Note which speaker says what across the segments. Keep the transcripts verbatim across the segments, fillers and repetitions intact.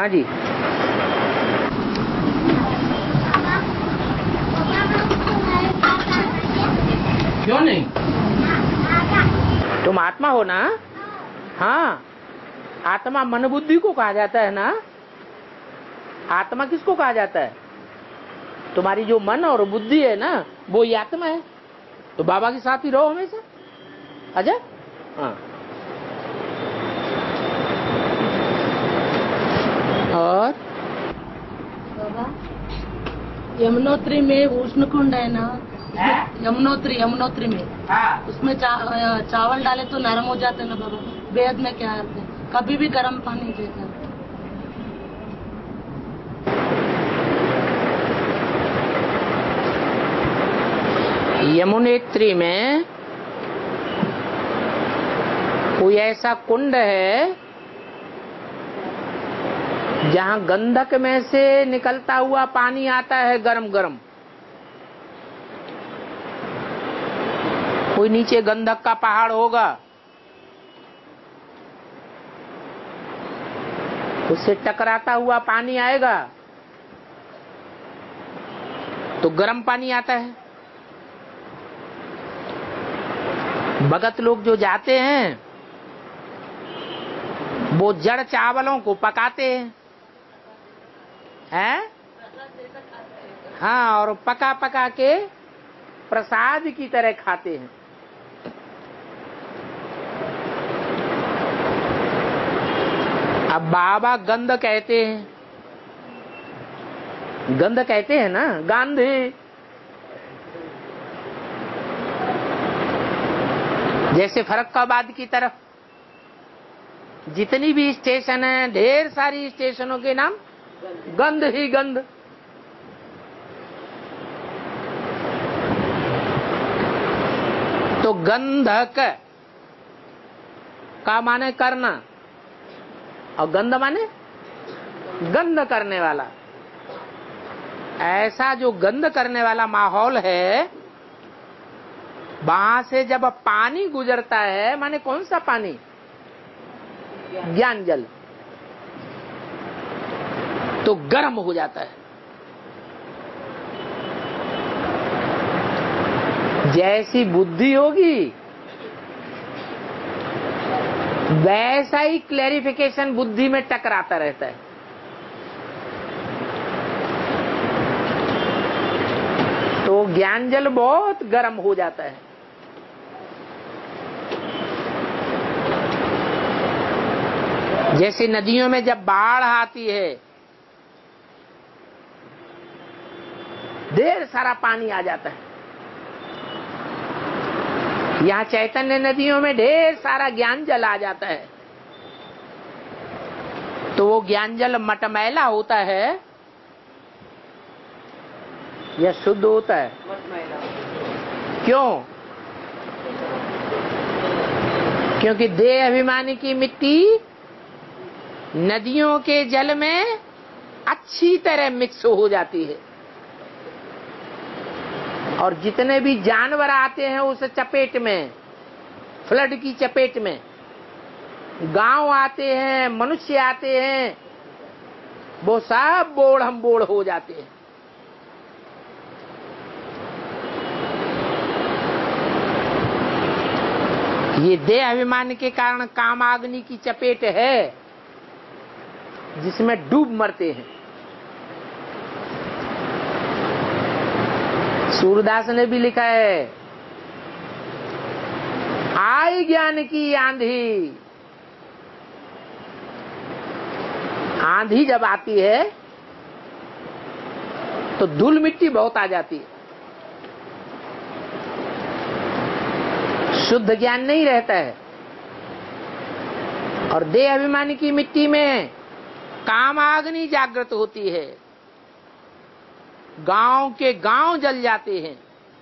Speaker 1: हाँ जी। क्यों नहीं? तुम आत्मा हो ना? हाँ, आत्मा मन बुद्धि को कहा जाता है ना। आत्मा किसको कहा जाता है? तुम्हारी जो मन और बुद्धि है ना, वो ही आत्मा है। तो बाबा के साथ ही रहो हमेशा। अच्छा, हाँ। और
Speaker 2: बाबा, यमुनोत्री में उष्ण कुंड है ना, यमुनोत्री यमुनोत्री में,
Speaker 1: हाँ।
Speaker 2: उसमें चा, चावल डाले तो नरम हो जाते ना बाबा। वेद में क्या अर्थ है? कभी भी गर्म पानी देकर।
Speaker 1: यमुनेत्री में कोई ऐसा कुंड है जहां गंधक में से निकलता हुआ पानी आता है गरम गरम। कोई नीचे गंधक का पहाड़ होगा, उससे टकराता हुआ पानी आएगा तो गर्म पानी आता है। भगत लोग जो जाते हैं वो जड़ चावलों को पकाते हैं, हैं? हाँ, और पका पका के प्रसाद की तरह खाते हैं। अब बाबा गंध कहते हैं, गंध कहते हैं ना, गांधी। जैसे फर्रुखाबाद की तरफ जितनी भी स्टेशन है, ढेर सारी स्टेशनों के नाम गंध ही गंध। तो गंधक का माने करना और गंध माने गंध करने वाला। ऐसा जो गंध करने वाला माहौल है, वहां से जब पानी गुजरता है, माने कौन सा पानी? ज्ञान जल, तो गर्म हो जाता है। जैसी बुद्धि होगी वैसा ही क्लैरिफिकेशन बुद्धि में टकराता रहता है। तो ज्ञान जल बहुत गर्म हो जाता है। जैसे नदियों में जब बाढ़ आती है, ढेर सारा पानी आ जाता है। यहाँ चैतन्य नदियों में ढेर सारा ज्ञान जल आ जाता है। तो वो ज्ञान जल मटमैला होता है या शुद्ध होता है? मटमैला। क्यों? क्योंकि देह अभिमानी की मिट्टी नदियों के जल में अच्छी तरह मिक्स हो जाती है, और जितने भी जानवर आते हैं उस चपेट में, फ्लड की चपेट में, गांव आते हैं, मनुष्य आते हैं, वो सब बोड़ हम बोड़ हो जाते हैं। ये देह अभिमान के कारण कामाग्नि की चपेट है जिसमें डूब मरते हैं। सूरदास ने भी लिखा है, आई ज्ञान की आंधी। आंधी जब आती है तो धूल मिट्टी बहुत आ जाती है, शुद्ध ज्ञान नहीं रहता है। और देह अभिमानी की मिट्टी में कामाग्नि जागृत होती है, गांव के गांव जल जाते हैं।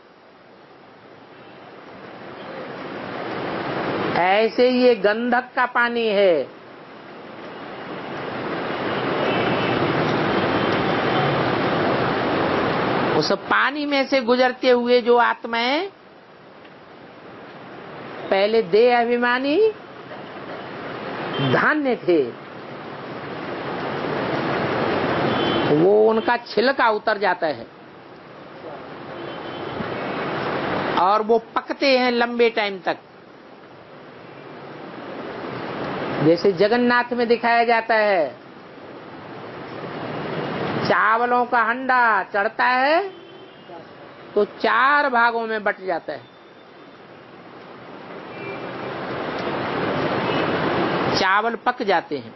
Speaker 1: ऐसे ये गंधक का पानी है। उस पानी में से गुजरते हुए जो आत्माएं पहले देह अभिमानी धान्य थे, वो उनका छिलका उतर जाता है और वो पकते हैं लंबे टाइम तक। जैसे जगन्नाथ में दिखाया जाता है, चावलों का हंडा चढ़ता है तो चार भागों में बट जाता है। चावल पक जाते हैं,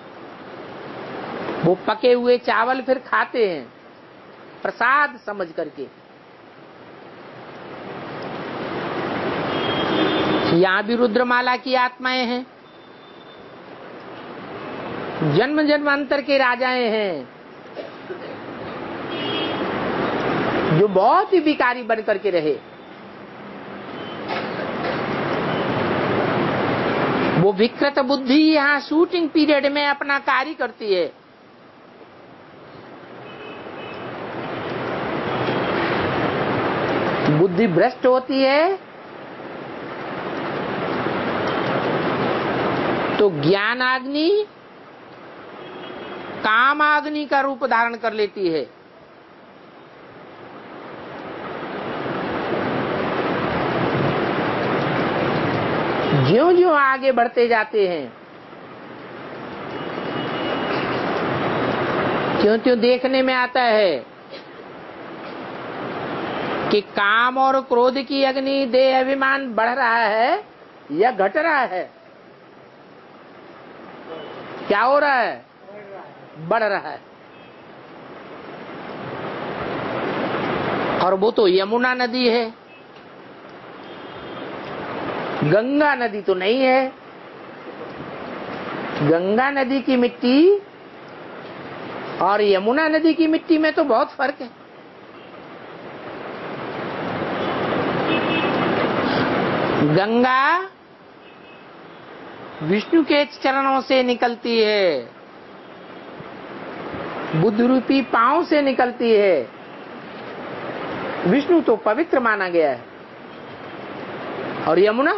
Speaker 1: वो पके हुए चावल फिर खाते हैं प्रसाद समझ करके। यहाँ भी रुद्रमाला की आत्माएं हैं, जन्म जन्मांतर के राजाएं हैं जो बहुत ही विकारी बन करके रहे। वो विकृत बुद्धि यहाँ शूटिंग पीरियड में अपना कार्य करती है। बुद्धि भ्रष्ट होती है तो ज्ञान अग्नि काम अग्नि का रूप धारण कर लेती है। ज्यों ज्यों आगे बढ़ते जाते हैं त्यों त्यों देखने में आता है कि काम और क्रोध की अग्नि देह अभिमान बढ़ रहा है या घट रहा है। क्या हो रहा है? बढ़ रहा है। और वो तो यमुना नदी है, गंगा नदी तो नहीं है। गंगा नदी की मिट्टी और यमुना नदी की मिट्टी में तो बहुत फर्क है। गंगा विष्णु के चरणों से निकलती है, बुद्ध रूपी पांव से निकलती है। विष्णु तो पवित्र माना गया है। और यमुना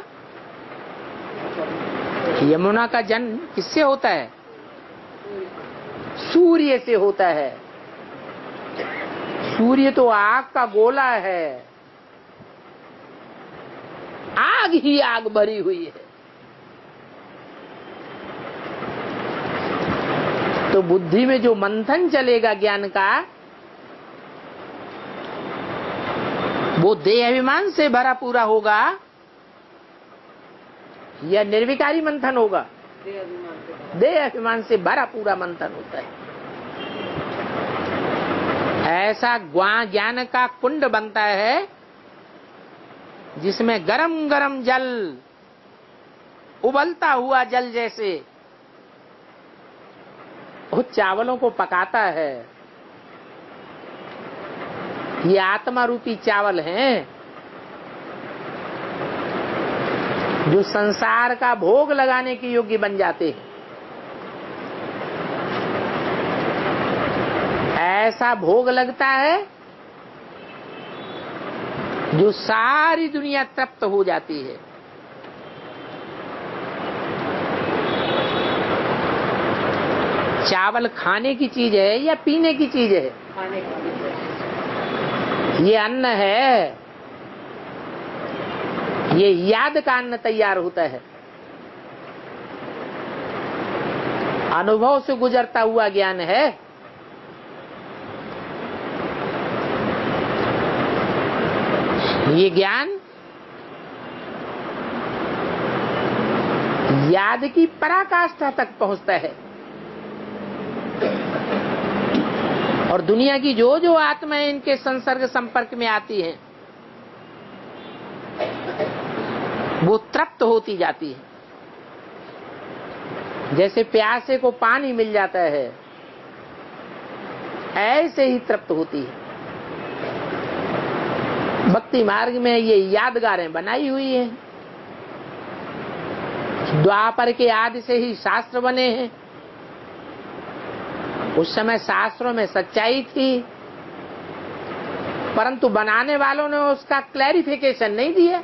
Speaker 1: यमुना का जन्म किससे होता है? सूर्य से होता है। सूर्य तो आग का गोला है, आग ही आग भरी हुई है। तो बुद्धि में जो मंथन चलेगा ज्ञान का, वो देह अभिमान से भरा पूरा होगा या निर्विकारी मंथन होगा? देह अभिमान से भरा पूरा मंथन होता है। ऐसा ज्ञान का कुंड बनता है जिसमें गरम गरम जल, उबलता हुआ जल जैसे वो चावलों को पकाता है। ये आत्मा रूपी चावल हैं जो संसार का भोग लगाने के योग्य बन जाते हैं। ऐसा भोग लगता है जो सारी दुनिया तृप्त हो जाती है। चावल खाने की चीज है या पीने की चीज है? खाने की चीज है। ये अन्न है, ये याद का अन्न तैयार होता है, अनुभव से गुजरता हुआ ज्ञान है। ये ज्ञान याद की पराकाष्ठा तक पहुंचता है। और दुनिया की जो जो आत्माएं इनके संसर्ग संपर्क में आती हैं वो तृप्त होती जाती है। जैसे प्यासे को पानी मिल जाता है, ऐसे ही तृप्त होती है। भक्ति मार्ग में ये यादगारें बनाई हुई हैं। द्वापर के आदि से ही शास्त्र बने हैं। उस समय शास्त्रों में सच्चाई थी, परंतु बनाने वालों ने उसका क्लैरिफिकेशन नहीं दिया।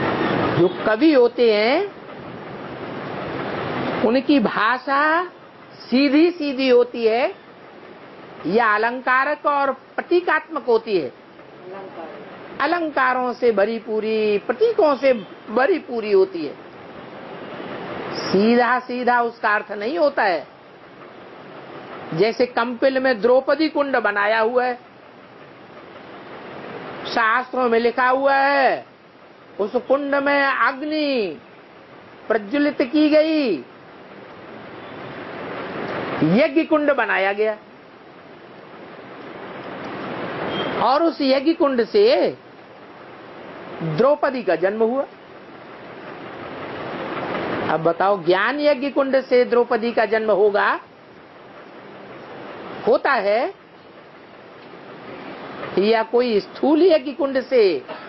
Speaker 1: जो कवि होते हैं उनकी भाषा सीधी सीधी होती है या अलंकारक और प्रतीकात्मक होती है? अलंकारों से भरी पूरी, प्रतीकों से भरी पूरी होती है। सीधा सीधा उसका अर्थ नहीं होता है। जैसे कंपिल में द्रौपदी कुंड बनाया हुआ है, शास्त्रों में लिखा हुआ है उस कुंड में अग्नि प्रज्वलित की गई, यज्ञ कुंड बनाया गया और उस यज्ञ कुंड से द्रौपदी का जन्म हुआ। अब बताओ, ज्ञान यज्ञ कुंड से द्रौपदी का जन्म होगा, होता है, या कोई स्थूल यज्ञ कुंड से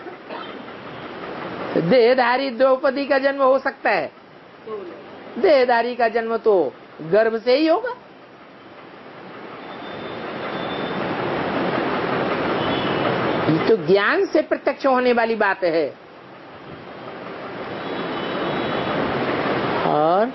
Speaker 1: देहधारी द्रौपदी का जन्म हो सकता है? देहधारी का जन्म तो गर्भ से ही होगा। ये तो ज्ञान से प्रत्यक्ष होने वाली बात है। और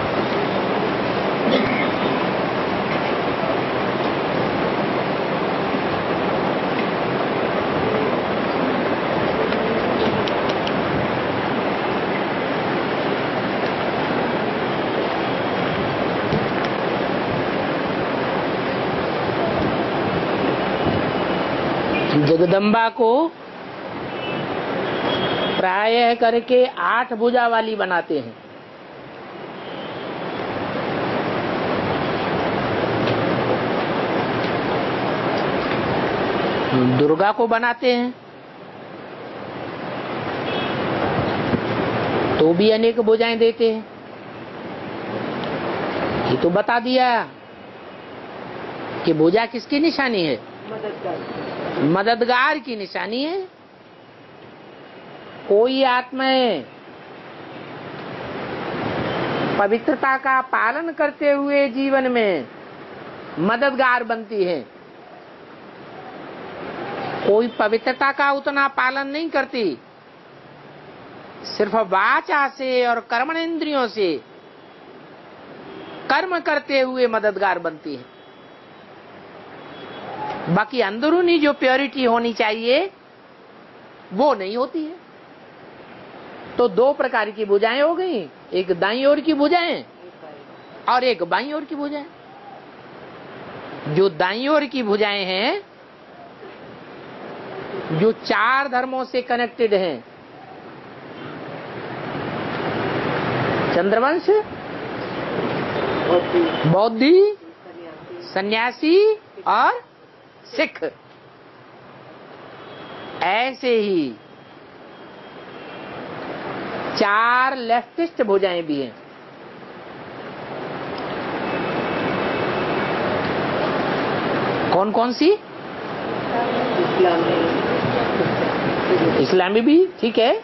Speaker 1: जगदम्बा को प्रायः करके आठ भुजा वाली बनाते हैं। दुर्गा को बनाते हैं तो भी अनेक भुजाएं देते हैं। ये तो बता दिया कि भुजा किसकी निशानी है? मददगार, मददगार की निशानी है। कोई आत्माएं पवित्रता का पालन करते हुए जीवन में मददगार बनती हैं, कोई पवित्रता का उतना पालन नहीं करती, सिर्फ वाचा से और कर्मणेंद्रियों से कर्म करते हुए मददगार बनती है। बाकी अंदरूनी जो प्योरिटी होनी चाहिए वो नहीं होती है। तो दो प्रकार की भुजाएं हो गई, एक दाईं ओर की भुजाएं और एक बाईं ओर की भुजाएं। जो दाईं ओर की भुजाएं हैं, जो चार धर्मों से कनेक्टेड हैं, चंद्रवंश, बौद्धि, सन्यासी और सिख, ऐसे ही चार लेफ्टिस्ट भुजाएं भी हैं। कौन कौन सी? इस्लामी भी ठीक है,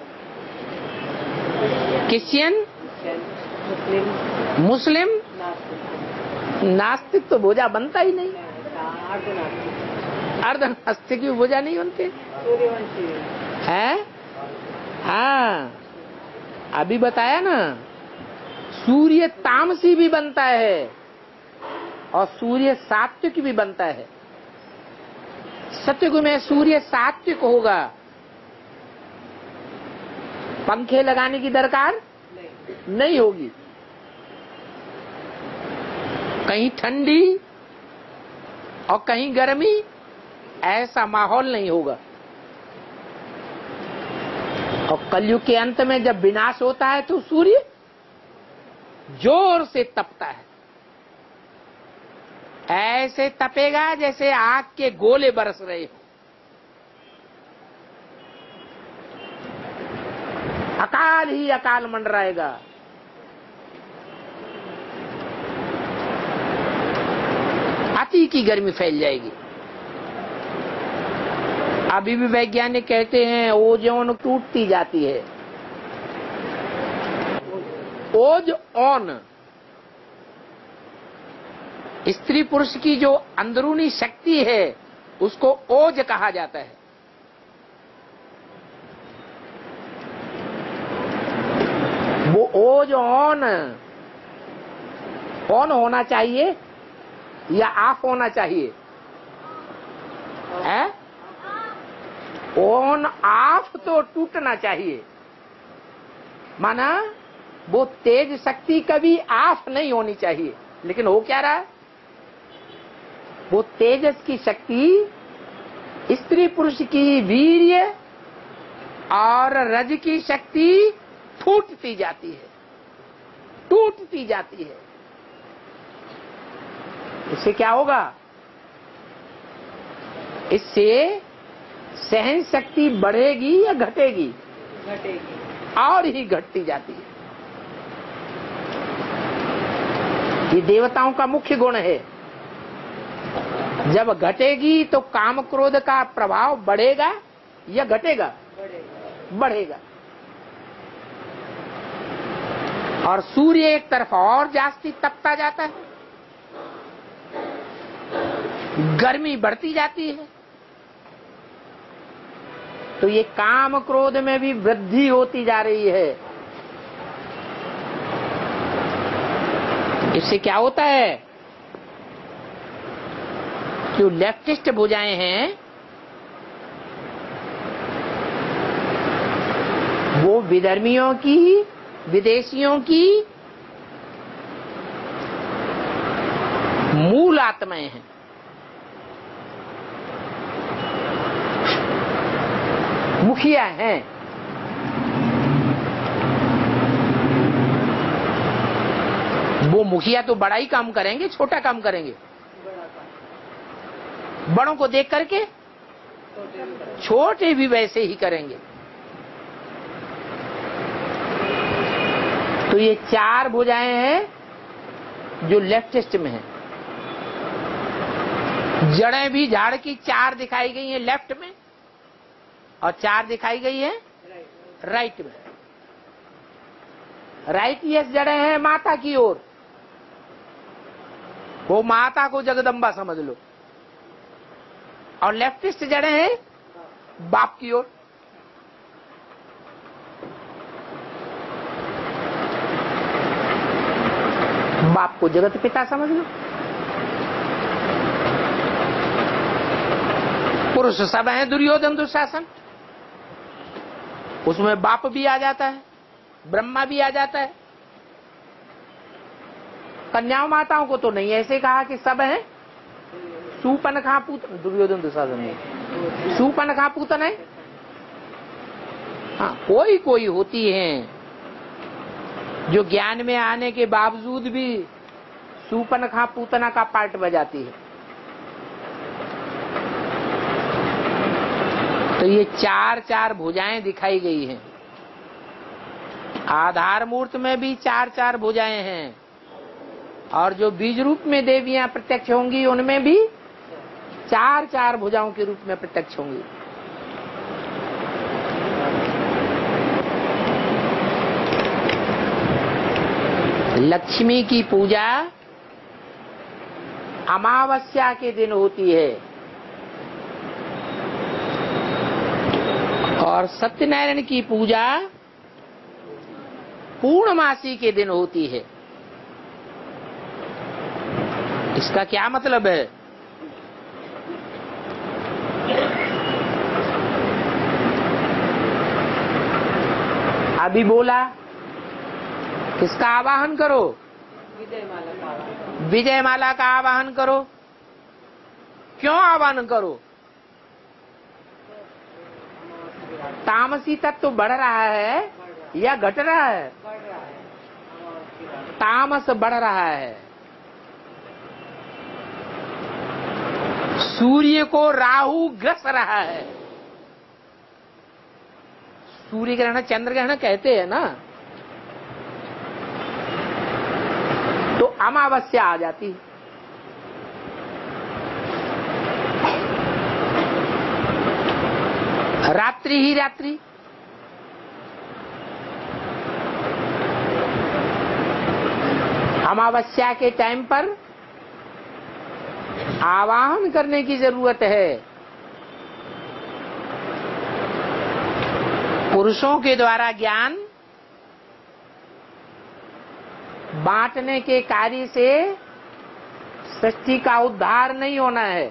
Speaker 1: क्रिश्चियन, मुस्लिम, नास्तिक तो भुजा बनता ही नहीं, अर्ध नास्तिक की भुजा नहीं बनते हैं। हाँ, अभी बताया ना, सूर्य तामसी भी बनता है और सूर्य सात्विक भी बनता है। सत्युग में सूर्य सात्विक होगा, पंखे लगाने की दरकार नहीं, नहीं होगी, कहीं ठंडी और कहीं गर्मी, ऐसा माहौल नहीं होगा। और कलयुग के अंत में जब विनाश होता है तो सूर्य जोर से तपता है, ऐसे तपेगा जैसे आग के गोले बरस रहे हो। अकाल ही अकाल मंडराएगा। अति की गर्मी फैल जाएगी। अभी भी वैज्ञानिक कहते हैं ओजोन टूटती जाती है। ओज ऑन, स्त्री पुरुष की जो अंदरूनी शक्ति है उसको ओज कहा जाता है। वो ओज ऑन, ऑन होना चाहिए या ऑफ होना चाहिए? है ऑन ऑफ तो टूटना चाहिए, माना वो तेज शक्ति कभी ऑफ नहीं होनी चाहिए। लेकिन हो क्या रहा है, वो तेजस की शक्ति स्त्री पुरुष की वीर्य और रज की शक्ति फूटती जाती है, टूटती जाती है। इससे क्या होगा? इससे सहन शक्ति बढ़ेगी या घटेगी?
Speaker 2: घटेगी।
Speaker 1: और ही घटती जाती है। ये देवताओं का मुख्य गुण है। जब घटेगी तो काम क्रोध का प्रभाव बढ़ेगा या घटेगा?
Speaker 2: बढ़ेगा।
Speaker 1: बढ़ेगा। और सूर्य एक तरफ और जास्ती तपता जाता है, गर्मी बढ़ती जाती है, तो ये काम क्रोध में भी वृद्धि होती जा रही है। इससे क्या होता है? जो लेफ्टिस्ट भुजाएं हैं वो विधर्मियों की, विदेशियों की मूल आत्माएं हैं। मुखिया हैं। वो मुखिया तो बड़ा ही काम करेंगे, छोटा काम करेंगे? बड़ों को देख करके छोटे भी वैसे ही करेंगे। तो ये चार भुजाएं हैं जो लेफ्टिस्ट में हैं। जड़ें भी झाड़ की चार दिखाई गई हैं लेफ्ट में, और चार दिखाई गई है राइट में। राइट यस जड़ें हैं माता की ओर, वो माता को जगदम्बा समझ लो। और लेफ्टिस्ट जड़ें हैं बाप की ओर। बाप को जगत पिता समझ लो। पुरुष सब हैं दुर्योधन दुशासन, उसमें बाप भी आ जाता है, ब्रह्मा भी आ जाता है। कन्याओं माताओं को तो नहीं ऐसे कहा कि सब हैं। सूपनखा पूतन, दुर्योधन दुशासन में सूपनखा पूतन है। हाँ, कोई कोई होती हैं जो ज्ञान में आने के बावजूद भी सूपनखा पूतना का पार्ट बजाती है। तो ये चार चार भुजाएं दिखाई गई हैं। आधार मूर्त में भी चार चार भुजाएं हैं, और जो बीज रूप में देवियां प्रत्यक्ष होंगी उनमें भी चार चार भुजाओं के रूप में प्रत्यक्ष होंगी। लक्ष्मी की पूजा अमावस्या के दिन होती है, और सत्यनारायण की पूजा पूर्णमासी के दिन होती है। इसका क्या मतलब है? अभी बोला किसका आवाहन करो?
Speaker 2: विजय माला का आवाहन।
Speaker 1: विजय माला का आवाहन करो। क्यों आवाहन करो? तामसी तत्व बढ़ रहा है या घट रहा है?
Speaker 2: बढ़ रहा है।
Speaker 1: तामस बढ़ रहा है। सूर्य को राहु ग्रस रहा है। सूर्य ग्रहण चंद्र ग्रहण कहते हैं ना, तो अमावस्या आ जाती। रात्रि ही रात्रि। अमावस्या के टाइम पर आवाहन करने की जरूरत है। पुरुषों के द्वारा ज्ञान बांटने के कार्य से सृष्टि का उद्धार नहीं होना है।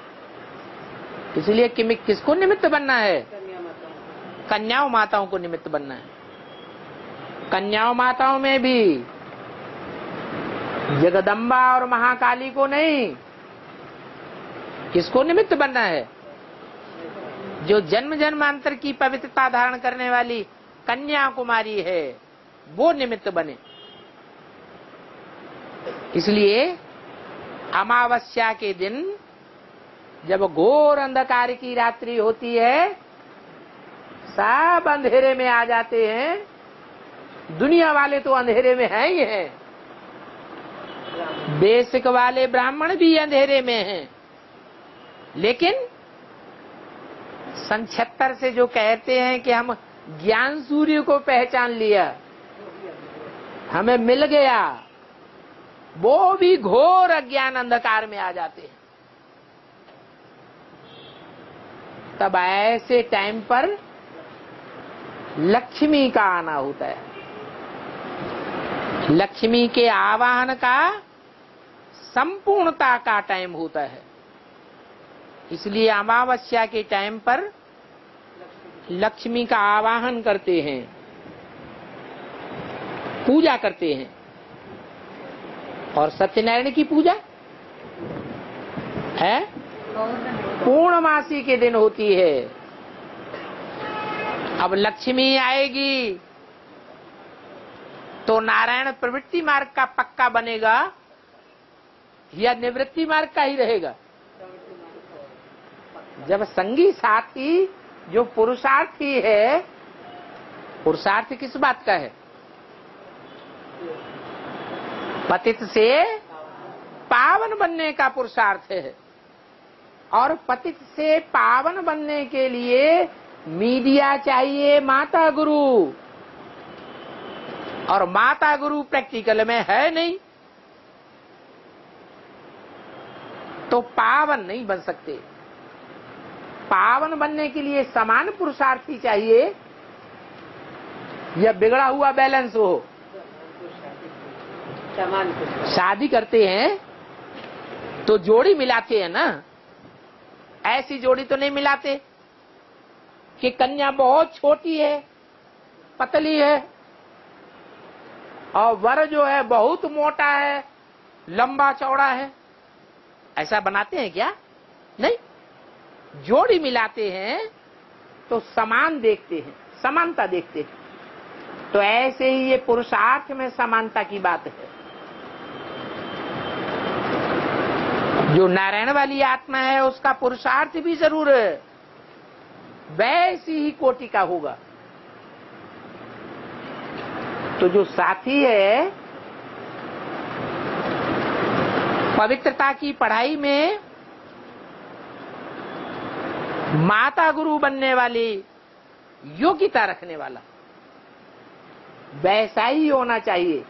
Speaker 1: इसलिए कि किसको निमित्त बनना है? कन्याओं माताओं को निमित्त बनना है। कन्याओं माताओं में भी जगदम्बा और महाकाली को नहीं, किसको निमित्त बनना है? जो जन्म जन्मांतर की पवित्रता धारण करने वाली कन्या कुमारी है, वो निमित्त बने। इसलिए अमावस्या के दिन जब घोर अंधकार की रात्रि होती है, सब अंधेरे में आ जाते हैं। दुनिया वाले तो अंधेरे में हैं ही हैं, बेसिक वाले ब्राह्मण भी अंधेरे में हैं। लेकिन सन छिहत्तर से जो कहते हैं कि हम ज्ञान सूर्य को पहचान लिया, हमें मिल गया, वो भी घोर अज्ञान अंधकार में आ जाते हैं। तब ऐसे टाइम पर लक्ष्मी का आना होता है। लक्ष्मी के आवाहन का संपूर्णता का टाइम होता है। इसलिए अमावस्या के टाइम पर लक्ष्मी का आवाहन करते हैं, पूजा करते हैं। और सत्यनारायण की पूजा है पूर्णमासी के दिन होती है। अब लक्ष्मी आएगी तो नारायण प्रवृत्ति मार्ग का पक्का बनेगा या निवृत्ति मार्ग का ही रहेगा? जब संगी साथी जो पुरुषार्थी है, पुरुषार्थ किस बात का है? पतित से पावन बनने का पुरुषार्थ है। और पतित से पावन बनने के लिए मीडिया चाहिए, माता गुरु। और माता गुरु प्रैक्टिकल में है नहीं, तो पावन नहीं बन सकते। पावन बनने के लिए समान पुरुषार्थी चाहिए या बिगड़ा हुआ बैलेंस हो। शादी करते हैं तो जोड़ी मिलाते हैं ना, ऐसी जोड़ी तो नहीं मिलाते कि कन्या बहुत छोटी है, पतली है, और वर जो है बहुत मोटा है, लंबा चौड़ा है। ऐसा बनाते हैं क्या? नहीं। जोड़ी मिलाते हैं तो समान देखते हैं, समानता देखते हैं। तो ऐसे ही ये पुरुषार्थ में समानता की बात है। जो नारायण वाली आत्मा है उसका पुरुषार्थ भी जरूर वैसी ही कोटि का होगा। तो जो साथी है पवित्रता की पढ़ाई में माता गुरु बनने वाली योग्यता रखने वाला, वैसा ही होना चाहिए।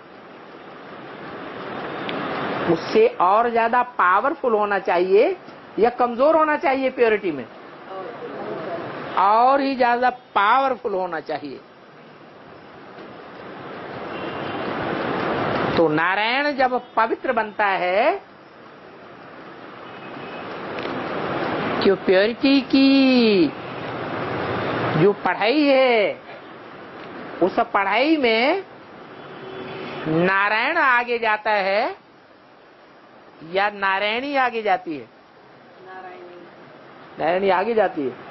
Speaker 1: उससे और ज्यादा पावरफुल होना चाहिए या कमजोर होना चाहिए? प्योरिटी में और ही ज्यादा पावरफुल होना चाहिए। तो नारायण जब पवित्र बनता है, जो प्योरिटी की जो पढ़ाई है, उस पढ़ाई में नारायण आगे जाता है या नारायणी आगे जाती है? नारायणी आगे जाती है,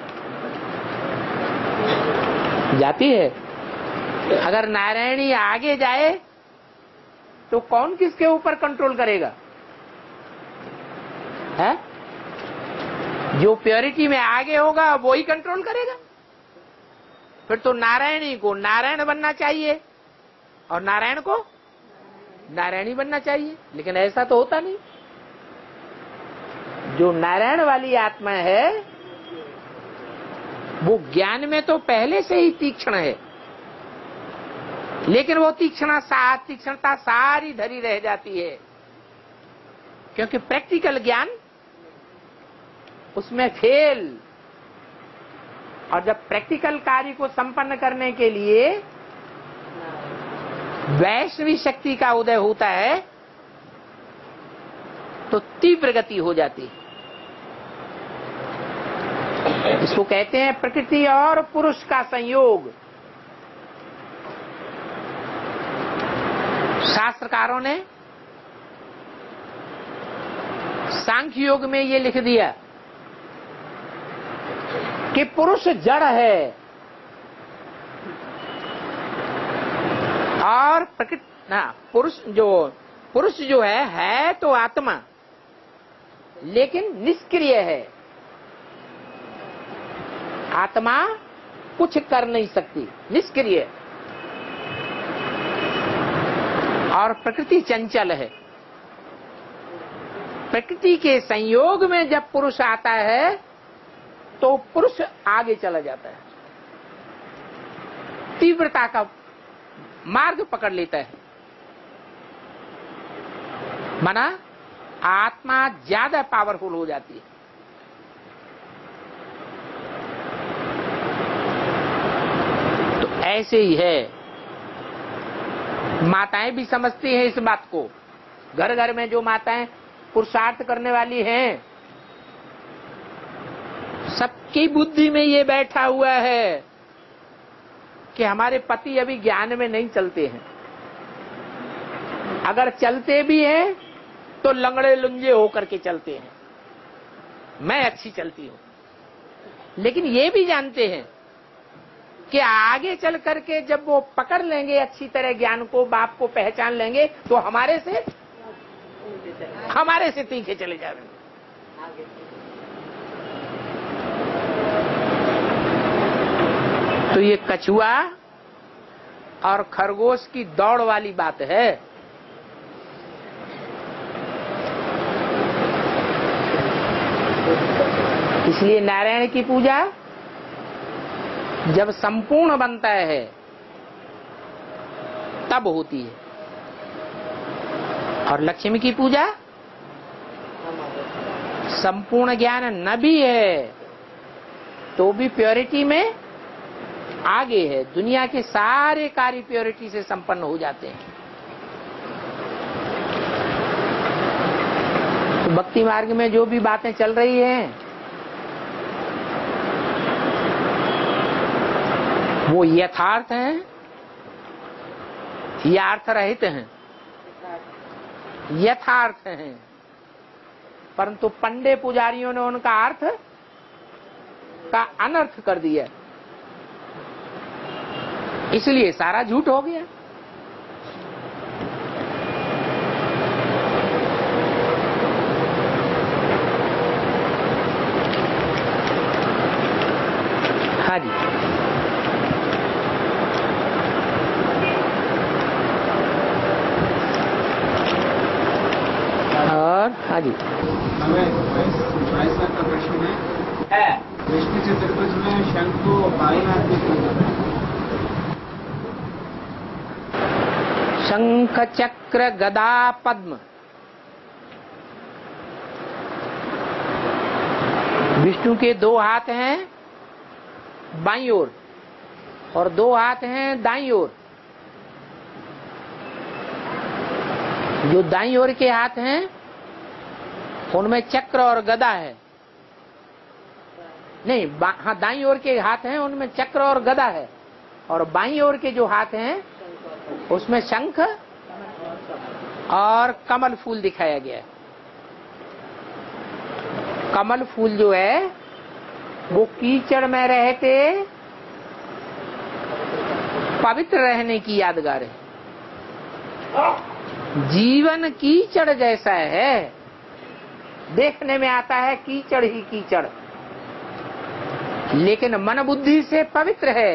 Speaker 1: जाती है। अगर नारायणी आगे जाए तो कौन किसके ऊपर कंट्रोल करेगा? है? जो प्योरिटी में आगे होगा वो ही कंट्रोल करेगा। फिर तो नारायणी को नारायण बनना चाहिए और नारायण को नारायणी बनना चाहिए, लेकिन ऐसा तो होता नहीं। जो नारायण वाली आत्मा है वो ज्ञान में तो पहले से ही तीक्ष्ण है, लेकिन वो तीक्ष्णता सा, तीक्ष्णता सारी धरी रह जाती है, क्योंकि प्रैक्टिकल ज्ञान उसमें फेल। और जब प्रैक्टिकल कार्य को संपन्न करने के लिए वैष्णवी शक्ति का उदय होता है तो तीव्र गति हो जाती है। इसको कहते हैं प्रकृति और पुरुष का संयोग। शास्त्रकारों ने सांख्य योग में ये लिख दिया कि पुरुष जड़ है और प्रकृति ना पुरुष जो पुरुष जो है है तो आत्मा, लेकिन निष्क्रिय है। आत्मा कुछ कर नहीं सकती, निष्क्रिय, और प्रकृति चंचल है। प्रकृति के संयोग में जब पुरुष आता है तो पुरुष आगे चला जाता है, तीव्रता का मार्ग पकड़ लेता है। माना आत्मा ज्यादा पावरफुल हो जाती है। तो ऐसे ही है, माताएं भी समझती हैं इस बात को। घर घर में जो माताएं पुरुषार्थ करने वाली हैं, सबकी बुद्धि में ये बैठा हुआ है कि हमारे पति अभी ज्ञान में नहीं चलते हैं। अगर चलते भी हैं तो लंगड़े लुंजे होकर के चलते हैं। मैं अच्छी चलती हूं, लेकिन ये भी जानते हैं कि आगे चल करके जब वो पकड़ लेंगे अच्छी तरह ज्ञान को, बाप को पहचान लेंगे, तो हमारे से हमारे से तीखे चले जाएंगे। तो ये कछुआ और खरगोश की दौड़ वाली बात है। इसलिए नारायण की पूजा जब संपूर्ण बनता है तब होती है, और लक्ष्मी की पूजा संपूर्ण ज्ञान न भी है तो भी प्योरिटी में आगे है। दुनिया के सारे कार्य प्योरिटी से संपन्न हो जाते हैं। तो भक्ति मार्ग में जो भी बातें चल रही हैं वो यथार्थ हैं या अर्थ रहित हैं? यथार्थ हैं, परंतु पंडे पुजारियों ने उनका अर्थ का अनर्थ कर दिया, इसलिए सारा झूठ हो गया। हाँ जी, और हाँ जी,
Speaker 3: बाईस लाख का प्रश्न है। विष्णु चतुर्भुज में शंख को बाई हाथ में क्यों लगाया?
Speaker 1: शंख चक्र गदा पद्म विष्णु के दो हाथ हैं बाईं ओर और दो हाथ हैं दाईं ओर। जो दाईं ओर के हाथ हैं उनमें चक्र और गदा है। नहीं, हाँ, दाईं ओर के हाथ हैं उनमें चक्र और गदा है, और बाईं ओर के जो हाथ हैं उसमें शंख और कमल फूल दिखाया गया है। कमल फूल जो है वो कीचड़ में रहते पवित्र रहने की यादगार है। जीवन कीचड़ जैसा है, देखने में आता है कीचड़ ही कीचड़, लेकिन मन बुद्धि से पवित्र है।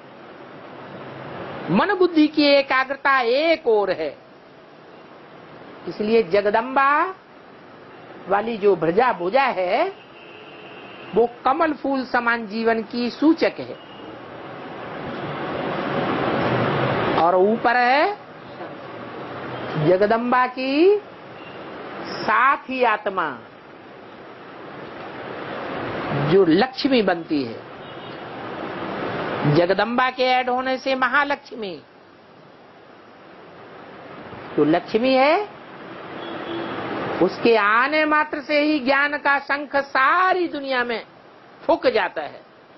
Speaker 1: मन बुद्धि की एकाग्रता एक ओर है। इसलिए जगदम्बा वाली जो भुजा भुजा है वो कमल फूल समान जीवन की सूचक है, और ऊपर है जगदम्बा की साथी आत्मा जो लक्ष्मी बनती है। जगदम्बा के ऐड होने से महालक्ष्मी, जो लक्ष्मी है उसके आने मात्र से ही ज्ञान का शंख सारी दुनिया में फूंक जाता है।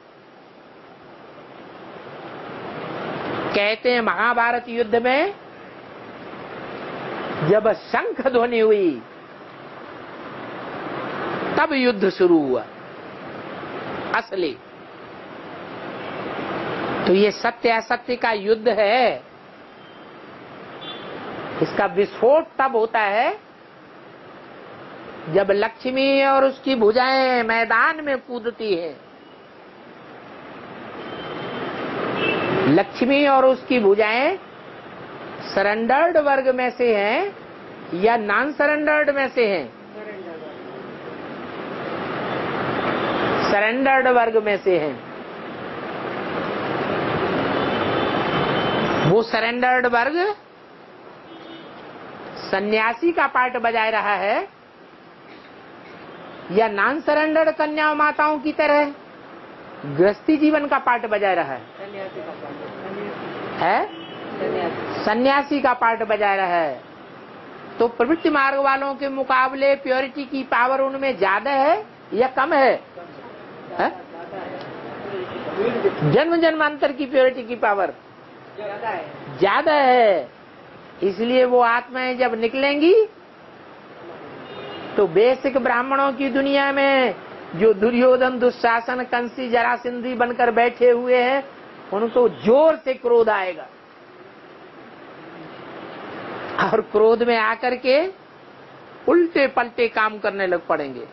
Speaker 1: कहते हैं महाभारत युद्ध में जब शंख ध्वनि हुई तब युद्ध शुरू हुआ असली। तो ये सत्य असत्य का युद्ध है। इसका विस्फोट तब होता है जब लक्ष्मी और उसकी भुजाएं मैदान में कूदती है। लक्ष्मी और उसकी भुजाएं सरेंडर्ड वर्ग में से हैं या नॉन सरेंडर्ड में से हैं? सरेंडर्ड वर्ग में से हैं। वो सरेंडर्ड वर्ग सन्यासी का पार्ट बजाय रहा है या नॉन सरेंडर्ड कन्या माताओं की तरह गृहस्थी जीवन का पार्ट बजाय रहा है? है सन्यासी का पार्ट बजाय रहा है। तो प्रवृत्ति मार्ग वालों के मुकाबले प्योरिटी की पावर उनमें ज्यादा है या कम है? है? जन्म जन्मांतर की प्योरिटी की पावर ज्यादा है। इसलिए वो आत्माएं जब निकलेंगी तो बेसिक ब्राह्मणों की दुनिया में जो दुर्योधन दुशासन कंसी जरासंधी बनकर बैठे हुए हैं उनको जोर से क्रोध आएगा और क्रोध में आकर के उल्टे पलटे काम करने लग पड़ेंगे।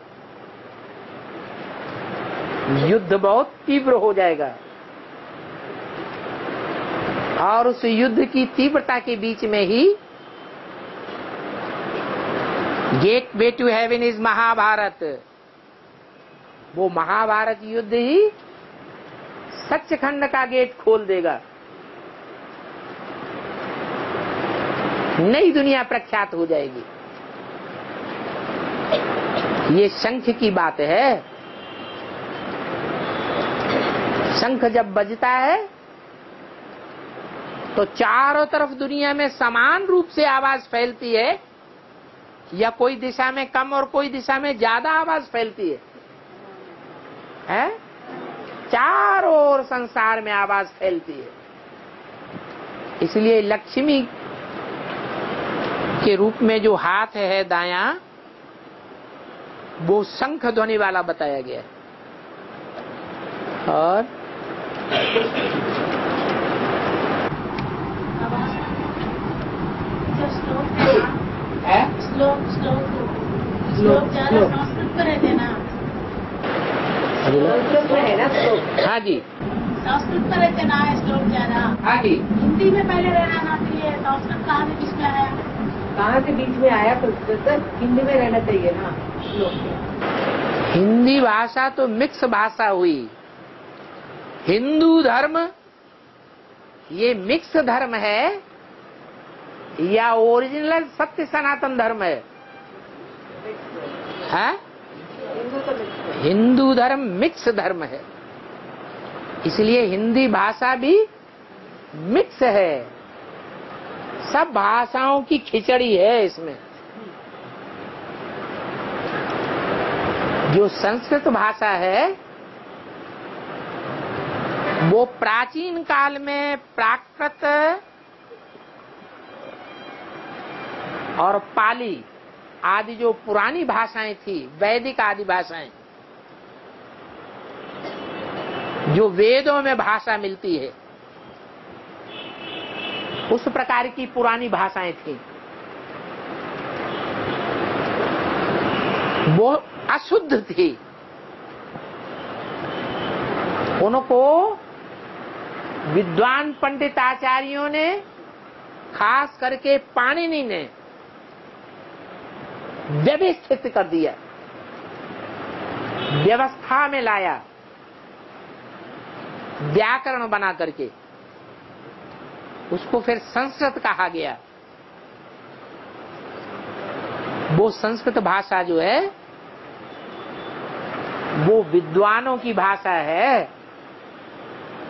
Speaker 1: युद्ध बहुत तीव्र हो जाएगा और उस युद्ध की तीव्रता के बीच में ही gateway to heaven is Mahabharata. वो महाभारत युद्ध ही सचखंड का गेट खोल देगा। नई दुनिया प्रख्यात हो जाएगी। ये शंख की बात है। शंख जब बजता है तो चारों तरफ दुनिया में समान रूप से आवाज फैलती है या कोई दिशा में कम और कोई दिशा में ज्यादा आवाज फैलती है? है? चारों ओर संसार में आवाज फैलती है। इसलिए लक्ष्मी के रूप में जो हाथ है दायां वो शंख ध्वनि वाला बताया गया है। और
Speaker 2: श्लोक श्लोक श्लोक ज्यादा संस्कृत पर रहते ना? संस्कृत में है ना श्लोक?
Speaker 1: हाँ जी
Speaker 2: संस्कृत पर रहते ना है श्लोक ज्यादा।
Speaker 1: हाँ जी
Speaker 2: हिंदी में पहले रहना ना चाहिए। संस्कृत कहाँ से बीच में आया?
Speaker 4: कहाँ से बीच में आया? संस्कृत हिंदी में रहना चाहिए ना श्लोक।
Speaker 1: हिंदी भाषा तो मिक्स भाषा हुई। हिंदू धर्म ये मिक्स धर्म है या ओरिजिनल सत्य सनातन धर्म है? है? हिंदू धर्म मिक्स धर्म है। इसलिए हिंदी भाषा भी मिक्स है। सब भाषाओं की खिचड़ी है इसमें। जो संस्कृत भाषा है वो प्राचीन काल में प्राकृत और पाली आदि जो पुरानी भाषाएं थी, वैदिक आदि भाषाएं, जो वेदों में भाषा मिलती है, उस प्रकार की पुरानी भाषाएं थी। वो अशुद्ध थी। उनको विद्वान पंडित आचार्यों ने, खास करके पाणिनि ने व्यवस्थित कर दिया, व्यवस्था में लाया, व्याकरण बना करके। उसको फिर संस्कृत कहा गया। वो संस्कृत भाषा जो है वो विद्वानों की भाषा है।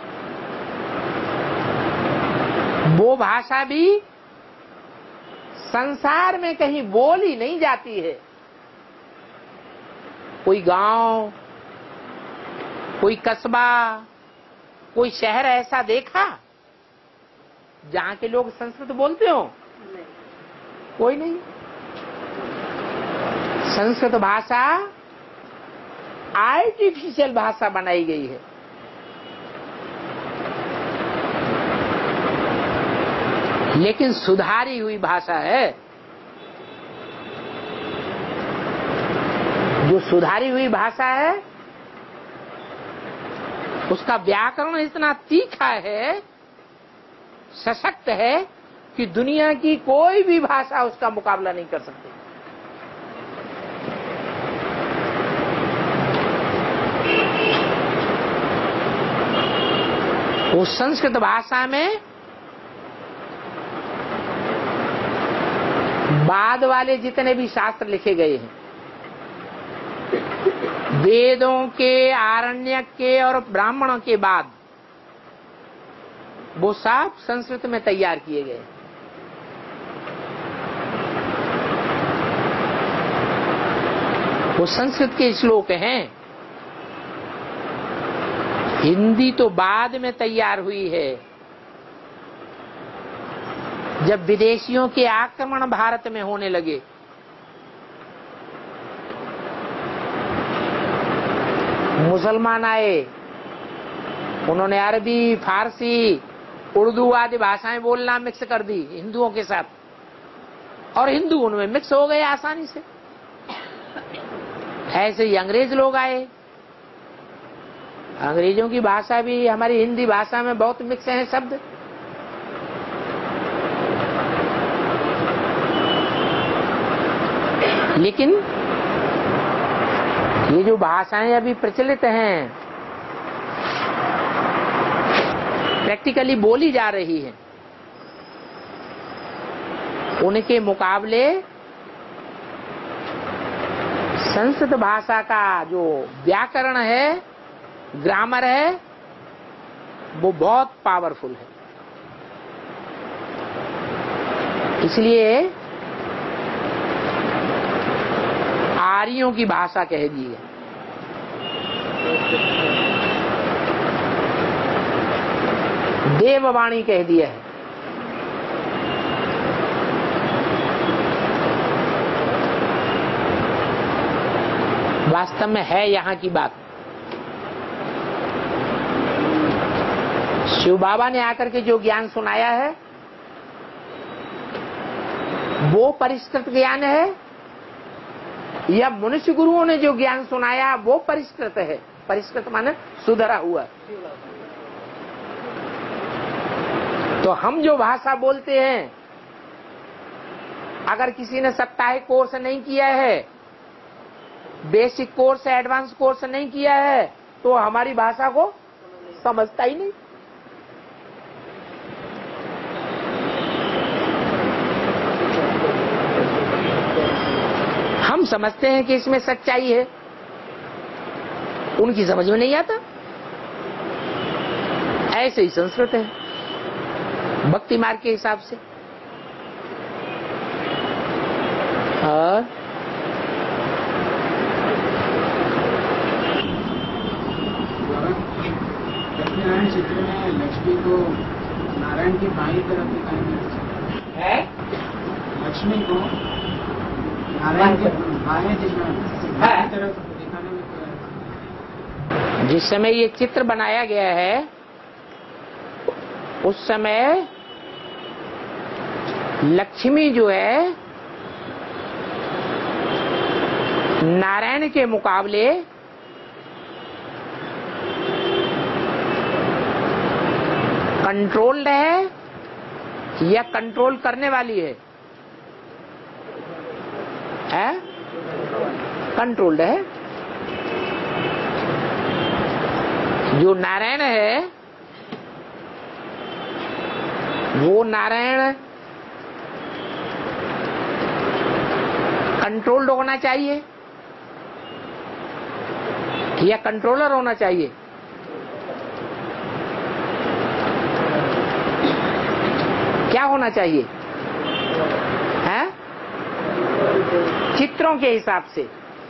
Speaker 1: वो भाषा भी संसार में कहीं बोली नहीं जाती है। कोई गांव, कोई कस्बा, कोई शहर ऐसा देखा जहां के लोग संस्कृत बोलते हो? कोई नहीं। संस्कृत भाषा आर्टिफिशियल भाषा बनाई गई है। लेकिन सुधारी हुई भाषा है। जो सुधारी हुई भाषा है उसका व्याकरण इतना तीखा है, सशक्त है कि दुनिया की कोई भी भाषा उसका मुकाबला नहीं कर सकती। उस संस्कृत भाषा में बाद वाले जितने भी शास्त्र लिखे गए हैं, वेदों के, आरण्यक के और ब्राह्मणों के बाद, वो सब संस्कृत में तैयार किए गए। वो संस्कृत के श्लोक हैं। हिंदी तो बाद में तैयार हुई है, जब विदेशियों के आक्रमण भारत में होने लगे। मुसलमान आए, उन्होंने अरबी, फारसी, उर्दू आदि भाषाएं बोलना मिक्स कर दी हिंदुओं के साथ, और हिंदू उनमें मिक्स हो गए आसानी से। ऐसे ही अंग्रेज लोग आए। अंग्रेजों की भाषा भी हमारी हिंदी भाषा में बहुत मिक्स हैं शब्द। लेकिन ये जो भाषाएं अभी प्रचलित हैं, प्रैक्टिकली बोली जा रही हैं, उनके मुकाबले संस्कृत भाषा का जो व्याकरण है, ग्रामर है, वो बहुत पावरफुल है। इसलिए आर्यों की भाषा कह दी है। देववाणी कह दिया है। वास्तव में है यहाँ की बात। शिव बाबा ने आकर के जो ज्ञान सुनाया है वो परिष्कृत ज्ञान है, या मनुष्य गुरुओं ने जो ज्ञान सुनाया वो परिष्कृत है। परिष्कृत माने सुधरा हुआ। तो हम जो भाषा बोलते हैं, अगर किसी ने साप्ताहिक कोर्स नहीं किया है, बेसिक कोर्स, एडवांस कोर्स नहीं किया है, तो हमारी भाषा को समझता ही नहीं। हम समझते हैं कि इसमें सच्चाई है, उनकी समझ में नहीं आता। ऐसे ही संस्कृत है भक्ति मार्ग के हिसाब से। और
Speaker 3: लक्ष्मीनारायण चित्र में लक्ष्मी को नारायण की बाई तरफ दिखाई
Speaker 1: है,
Speaker 3: लक्ष्मी को नारायण के बाएं दिखाई तरफ दिखाने में।
Speaker 1: जिस समय ये चित्र बनाया गया है उस समय लक्ष्मी जो है नारायण के मुकाबले कंट्रोल्ड है या कंट्रोल करने वाली है? है कंट्रोल्ड है। जो नारायण है वो नारायण कंट्रोल्ड होना चाहिए या कंट्रोलर होना चाहिए? क्या होना चाहिए? है चित्रों के हिसाब से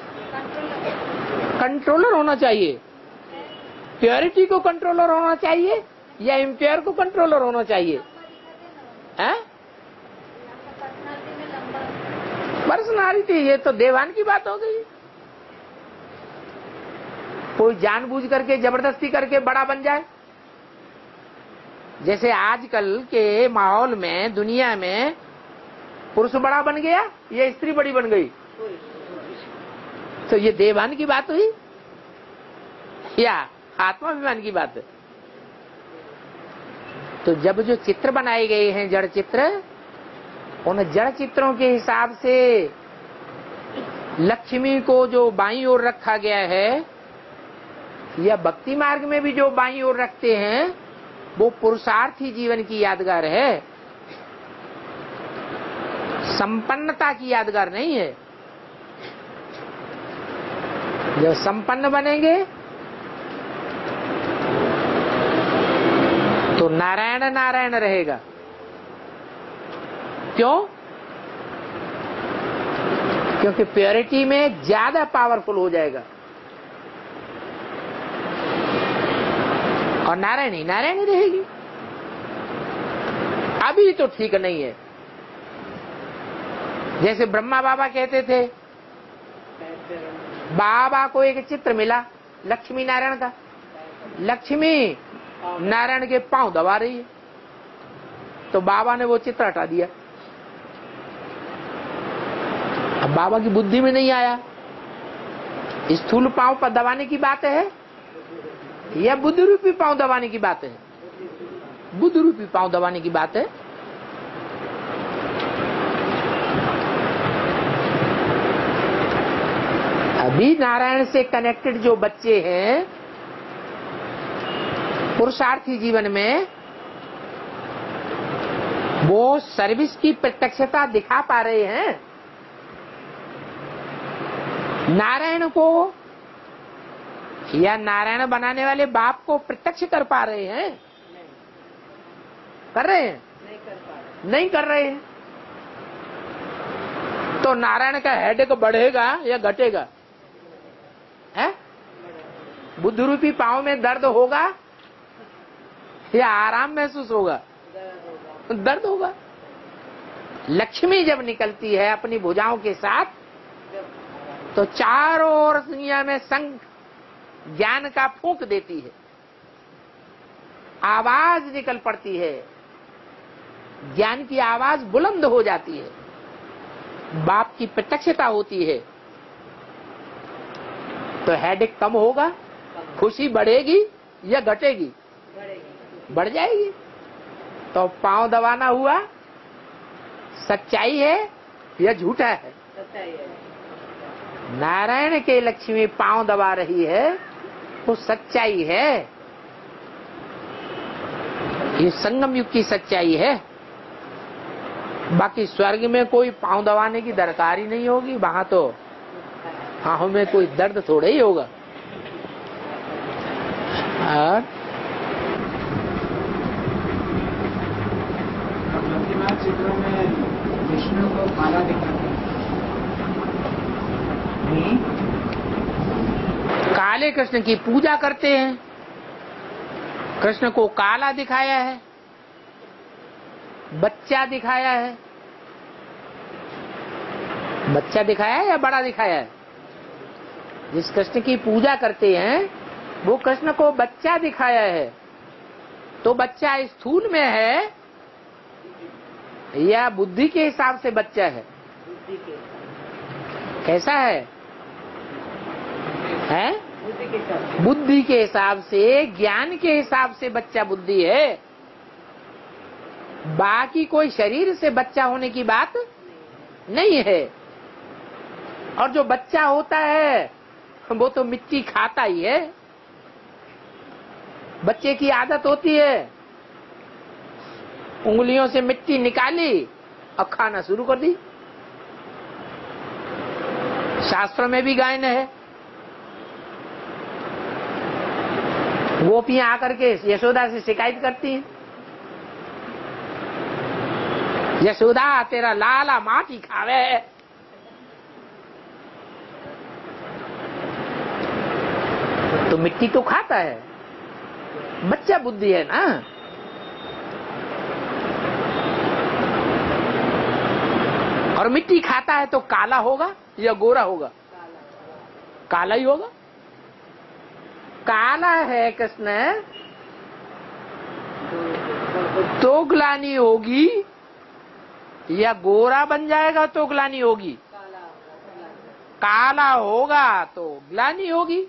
Speaker 1: कंट्रोलर होना चाहिए। प्योरिटी को कंट्रोलर होना चाहिए या इम्प्योर को कंट्रोलर होना चाहिए? हैं? पर्सनालिटी, ये तो देवान की बात हो गई। कोई जानबूझ करके जबरदस्ती करके बड़ा बन जाए, जैसे आजकल के माहौल में दुनिया में पुरुष बड़ा बन गया या स्त्री बड़ी बन गई, तो ये देवान की बात हुई या आत्माभिमान की बात है? तो जब जो चित्र बनाए गए हैं जड़ चित्र, उन जड़ चित्रों के हिसाब से लक्ष्मी को जो बाईं ओर रखा गया है, या भक्ति मार्ग में भी जो बाईं ओर रखते हैं, वो पुरुषार्थी जीवन की यादगार है, संपन्नता की यादगार नहीं है। जब संपन्न बनेंगे तो नारायण नारायण रहेगा। क्यों? क्योंकि प्योरिटी में ज्यादा पावरफुल हो जाएगा और नारायण ही नारायण ही रहेगी। अभी तो ठीक नहीं है। जैसे ब्रह्मा बाबा कहते थे, बाबा को एक चित्र मिला लक्ष्मी नारायण का, लक्ष्मी नारायण के पांव दबा रही है, तो बाबा ने वो चित्र हटा दिया। अब बाबा की बुद्धि में नहीं आया, स्थूल पांव पर दबाने की बात है या बुद्ध रूपी पांव दबाने की बात है? बुद्ध रूपी पांव दबाने की बात है। अभी नारायण से कनेक्टेड जो बच्चे हैं पुरुषार्थी जीवन में, वो सर्विस की प्रत्यक्षता दिखा पा रहे हैं। नारायण को या नारायण बनाने वाले बाप को प्रत्यक्ष कर पा रहे हैं? कर रहे हैं?
Speaker 4: नहीं कर पा रहे।
Speaker 1: नहीं कर रहे हैं। तो नारायण का हेडेक बढ़ेगा या घटेगा? है? बुद्ध रूपी पांव में दर्द होगा या आराम महसूस होगा? दर्द होगा। लक्ष्मी जब निकलती है अपनी भुजाओं के साथ, तो चारों ओर दुनिया में संग ज्ञान का फूंक देती है, आवाज निकल पड़ती है, ज्ञान की आवाज बुलंद हो जाती है, बाप की प्रत्यक्षता होती है। तो हेडेक कम होगा, खुशी बढ़ेगी या घटेगी? बढ़ जाएगी। तो पांव दबाना हुआ सच्चाई है या झूठा है?
Speaker 4: सच्चाई है।
Speaker 1: नारायण के लक्ष्मी पांव दबा रही है, वो सच्चाई है। ये संगम युग की सच्चाई है। बाकी स्वर्ग में कोई पांव दबाने की दरकार ही नहीं होगी। वहां तो हाँ हमें कोई दर्द थोड़ा ही होगा। और
Speaker 3: भक्तिमार्ग चित्रों में विष्णु को काला दिखाते हैं।
Speaker 1: काले कृष्ण की पूजा करते हैं, कृष्ण को काला दिखाया है, बच्चा दिखाया है। बच्चा दिखाया है या बड़ा दिखाया है? जिस कृष्ण की पूजा करते हैं वो कृष्ण को बच्चा दिखाया है। तो बच्चा स्थूल में है या बुद्धि के हिसाब से बच्चा है?
Speaker 4: बुद्धि के
Speaker 1: कैसा है? हैं?
Speaker 4: बुद्धि के साथ।
Speaker 1: बुद्धि के हिसाब से, ज्ञान के हिसाब से बच्चा बुद्धि है। बाकी कोई शरीर से बच्चा होने की बात नहीं है। और जो बच्चा होता है वो तो मिट्टी खाता ही है। बच्चे की आदत होती है, उंगलियों से मिट्टी निकाली और खाना शुरू कर दी। शास्त्रों में भी गायन है। गोपियां आकर के यशोदा से शिकायत करती हैं, यशोदा तेरा लाला माटी खावे। तो मिट्टी तो खाता है, बच्चा बुद्धि है ना। और मिट्टी खाता है तो काला होगा या गोरा होगा? काला ही होगा। काला है कृष्ण तो ग्लानि होगी, या गोरा बन जाएगा तो ग्लानि होगी? काला होगा तो ग्लानि होगी,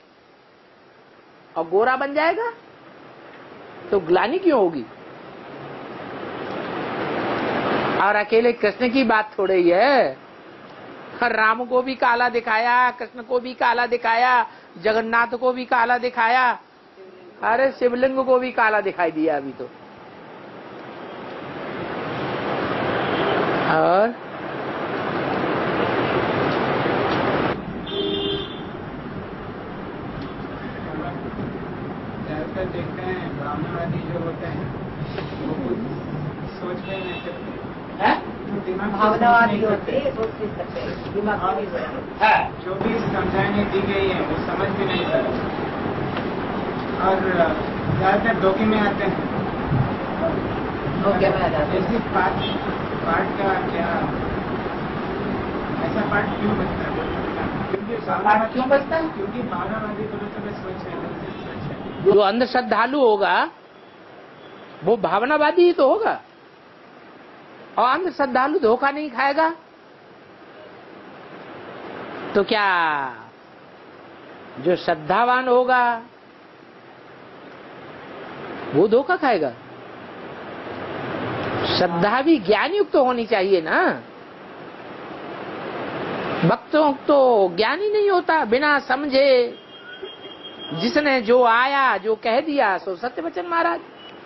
Speaker 1: और गोरा बन जाएगा तो ग्लानि क्यों होगी? और अकेले कृष्ण की बात थोड़ी है, राम को भी काला दिखाया, कृष्ण को भी काला दिखाया, जगन्नाथ को भी काला दिखाया, अरे शिवलिंग को भी काला दिखाई दिया अभी तो। और
Speaker 3: ज्यादातर देखते हैं ब्राह्मणवादी जो होते हैं वो कुछ सोच के नहीं करते, दिमाग से
Speaker 4: भावनावादी
Speaker 3: सोच नहीं
Speaker 4: होते हैं, सोच नहीं सकते, दिमाग से नहीं सोचते।
Speaker 1: है
Speaker 3: जो भी समझाने दी गई है वो समझ भी नहीं सकते, और ज्यादातर धोखे में आते हैं।
Speaker 4: धोखे में आ जाते हैं।
Speaker 3: ऐसी पाठ पाठ का क्या ऐसा पाठ क्यों बचता है? क्योंकि
Speaker 1: पाठ क्यों बचता है?
Speaker 3: क्योंकि भावनावादी तो तो सोच है, सोच है।
Speaker 1: जो अंध श्रद्धालु होगा वो भावनावादी ही तो होगा, और अंध श्रद्धालु धोखा नहीं खाएगा तो क्या जो श्रद्धावान होगा वो धोखा खाएगा? श्रद्धा भी ज्ञान युक्त तो होनी चाहिए ना। भक्तों तो ज्ञान ही नहीं होता, बिना समझे जिसने जो आया जो कह दिया सो सत्य वचन महाराज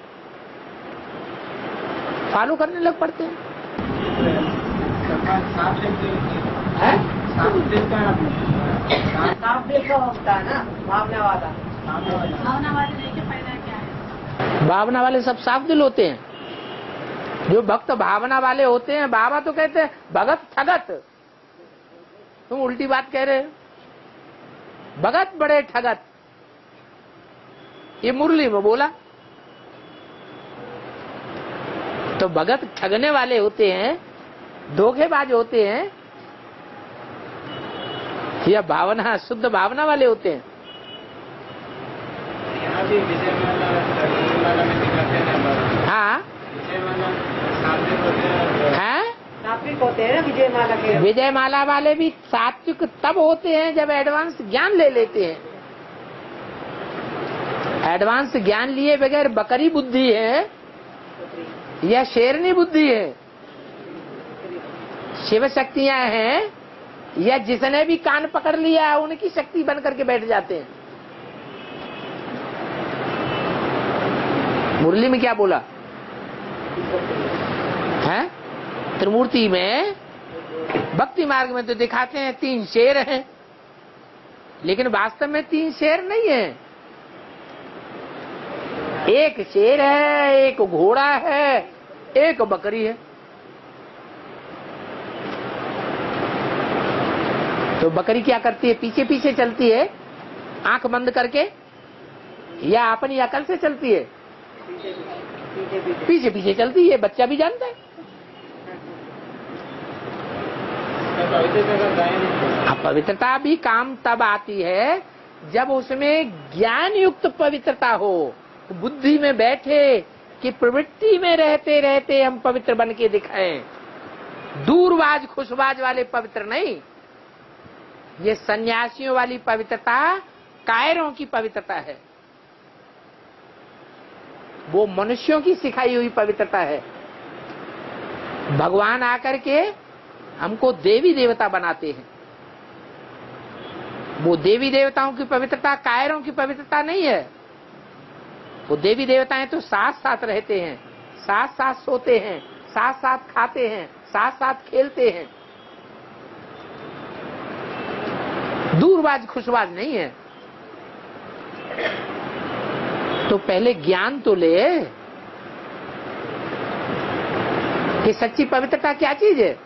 Speaker 1: फॉलो करने लग पड़ते हैं।
Speaker 3: साफ देखते
Speaker 1: है?
Speaker 3: साफ देखता
Speaker 4: साफ देखा होता है ना भावना वाला।
Speaker 2: भावना वाले देखिए फायदा क्या है।
Speaker 1: भावना वाले सब साफ दिल होते हैं। जो भक्त भावना वाले होते हैं, बाबा तो कहते हैं भगत ठगत। तुम उल्टी बात कह रहे हो। भगत बड़े ठगत, ये मुरली में बोला। तो भगत ठगने वाले होते हैं, धोखेबाज होते हैं, या भावना शुद्ध भावना वाले होते हैं?
Speaker 3: यहाँ भी विजय माला विजय माला में दिखाते हैं।
Speaker 1: हाँ
Speaker 3: विजय माला सात्विक होते हैं।
Speaker 1: हैं?
Speaker 4: सात्विक होते हैं ना विजय माला के।
Speaker 1: विजय माला वाले भी सात्विक तब होते हैं जब एडवांस ज्ञान ले लेते हैं। एडवांस ज्ञान लिए बगैर बकरी बुद्धि है या शेरनी बुद्धि है? शिव शक्तियां हैं या जिसने भी कान पकड़ लिया उनकी शक्ति बन करके बैठ जाते हैं? मुरली में क्या बोला है? त्रिमूर्ति में भक्ति मार्ग में तो दिखाते हैं तीन शेर हैं, लेकिन वास्तव में तीन शेर नहीं है। एक शेर है, एक घोड़ा है, एक बकरी है। तो बकरी क्या करती है? पीछे पीछे चलती है आंख बंद करके, या अपनी अकल से चलती है? पीछे पीछे चलती है, बच्चा भी जानता है। अब पवित्रता भी काम तब आती है जब उसमें ज्ञान युक्त पवित्रता हो, बुद्धि में बैठे कि प्रवृत्ति में रहते रहते हम पवित्र बन के दिखाएं। दूरबाज खुशबाज वाले पवित्र नहीं, ये सन्यासियों वाली पवित्रता कायरों की पवित्रता है। वो मनुष्यों की सिखाई हुई पवित्रता है। भगवान आकर के हमको देवी देवता बनाते हैं। वो देवी देवताओं की पवित्रता कायरों की पवित्रता नहीं है। वो देवी देवताएं तो साथ साथ रहते हैं, साथ साथ सोते हैं, साथ साथ खाते हैं, साथ साथ खेलते हैं। दूरबाज खुशबाज नहीं है। तो पहले ज्ञान तो ले कि सच्ची पवित्रता क्या चीज है।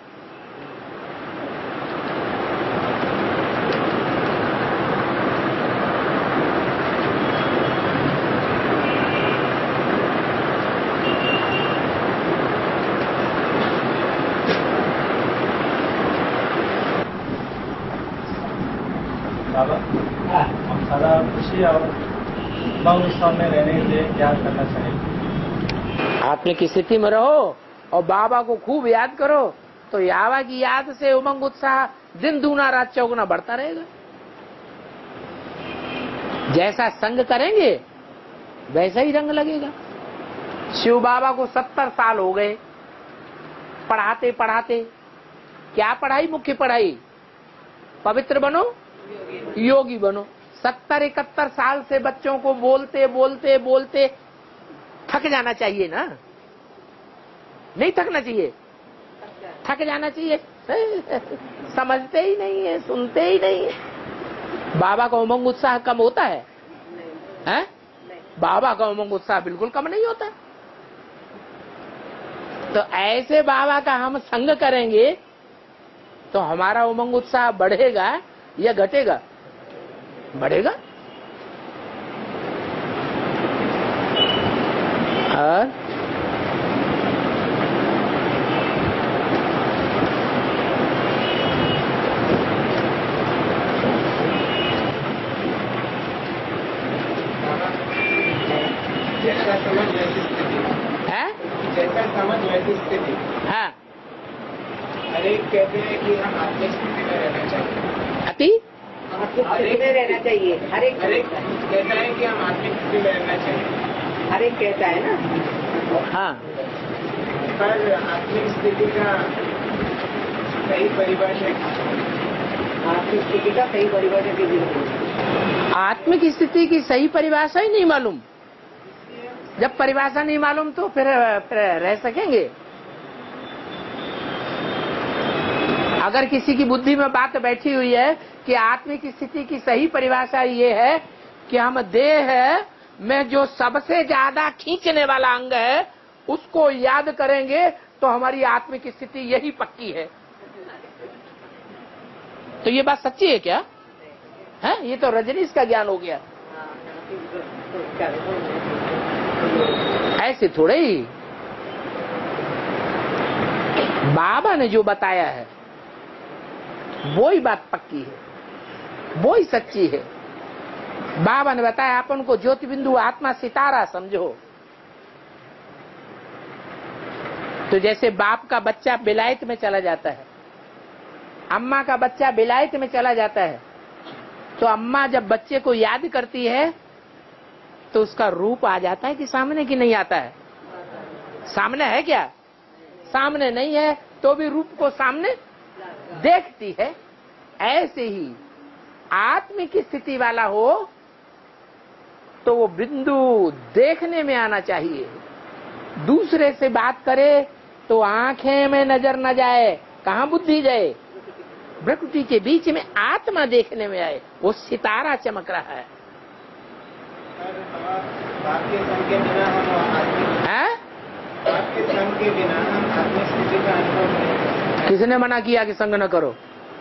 Speaker 3: अच्छी और उमंग उत्साह में रहने के लिए क्या करना चाहिए?
Speaker 1: आत्मिक स्थिति में रहो और बाबा को खूब याद करो, तो बाबा की याद से उमंग उत्साह दिन दूना रात चौगुना बढ़ता रहेगा। जैसा संग करेंगे वैसा ही रंग लगेगा। शिव बाबा को सत्तर साल हो गए पढ़ाते पढ़ाते। क्या पढ़ाई? मुख्य पढ़ाई पवित्र बनो, योगी बनो। सत्तर इकहत्तर साल से बच्चों को बोलते बोलते बोलते थक जाना चाहिए ना? नहीं थकना चाहिए? थक जाना चाहिए। समझते ही नहीं है, सुनते ही नहीं है। बाबा का उमंग उत्साह कम होता है? हैं? बाबा का उमंग उत्साह बिल्कुल कम नहीं होता। तो ऐसे बाबा का हम संग करेंगे तो हमारा उमंग उत्साह बढ़ेगा या घटेगा? बढ़ेगा। और
Speaker 3: जैसा समझ वैसी स्थिति
Speaker 1: है?
Speaker 3: जैसा समझ वैसी स्थिति।
Speaker 1: हाँ।
Speaker 3: हर एक कहते हैं कि हम आत्मिक स्थिति में रहना चाहिए।
Speaker 1: अति
Speaker 4: आत्मिक स्थिति में रहना चाहिए। हर एक
Speaker 3: हर एक कहता है कि हम आत्मिक स्थिति में रहना चाहिए।
Speaker 4: हर एक कहता है ना।
Speaker 1: हाँ।
Speaker 3: पर आत्मिक स्थिति का सही परिभाषा
Speaker 4: आत्मिक स्थिति का सही परिभाषा कीजिए।
Speaker 1: आत्मिक स्थिति की सही परिभाषा ही नहीं मालूम। जब परिभाषा नहीं मालूम तो फिर, फिर रह सकेंगे? अगर किसी की बुद्धि में बात बैठी हुई है कि आत्मिक स्थिति की सही परिभाषा ये है कि हम देह में जो सबसे ज्यादा खींचने वाला अंग है उसको याद करेंगे तो हमारी आत्मिक स्थिति यही पक्की है, तो ये बात सच्ची है क्या? है? ये तो रजनीश का ज्ञान हो गया। ऐसे थोड़े ही बाबा ने जो बताया है वो ही बात पक्की है, वो ही सच्ची है। बाबा ने बताया अपन को ज्योति बिंदु आत्मा सितारा समझो। तो जैसे बाप का बच्चा विलायत में चला जाता है, अम्मा का बच्चा विलायत में चला जाता है, तो अम्मा जब बच्चे को याद करती है तो उसका रूप आ जाता है कि सामने की नहीं आता है? सामने है क्या? सामने नहीं है तो भी रूप को सामने देखती है। ऐसे ही आत्मिक स्थिति वाला हो तो वो बिंदु देखने में आना चाहिए। दूसरे से बात करे तो आंखें में नजर न जाए, कहाँ बुद्धि जाए? प्रकृति के बीच में आत्मा देखने में आए, वो सितारा चमक रहा है।
Speaker 3: बाप के संग के बिना हम आत्मिक
Speaker 1: हैं?
Speaker 3: बाप के संग के बिना हम आत्मिक स्थिति का अनुभव नहीं कर सकते।
Speaker 1: किसने मना किया कि संग न करो?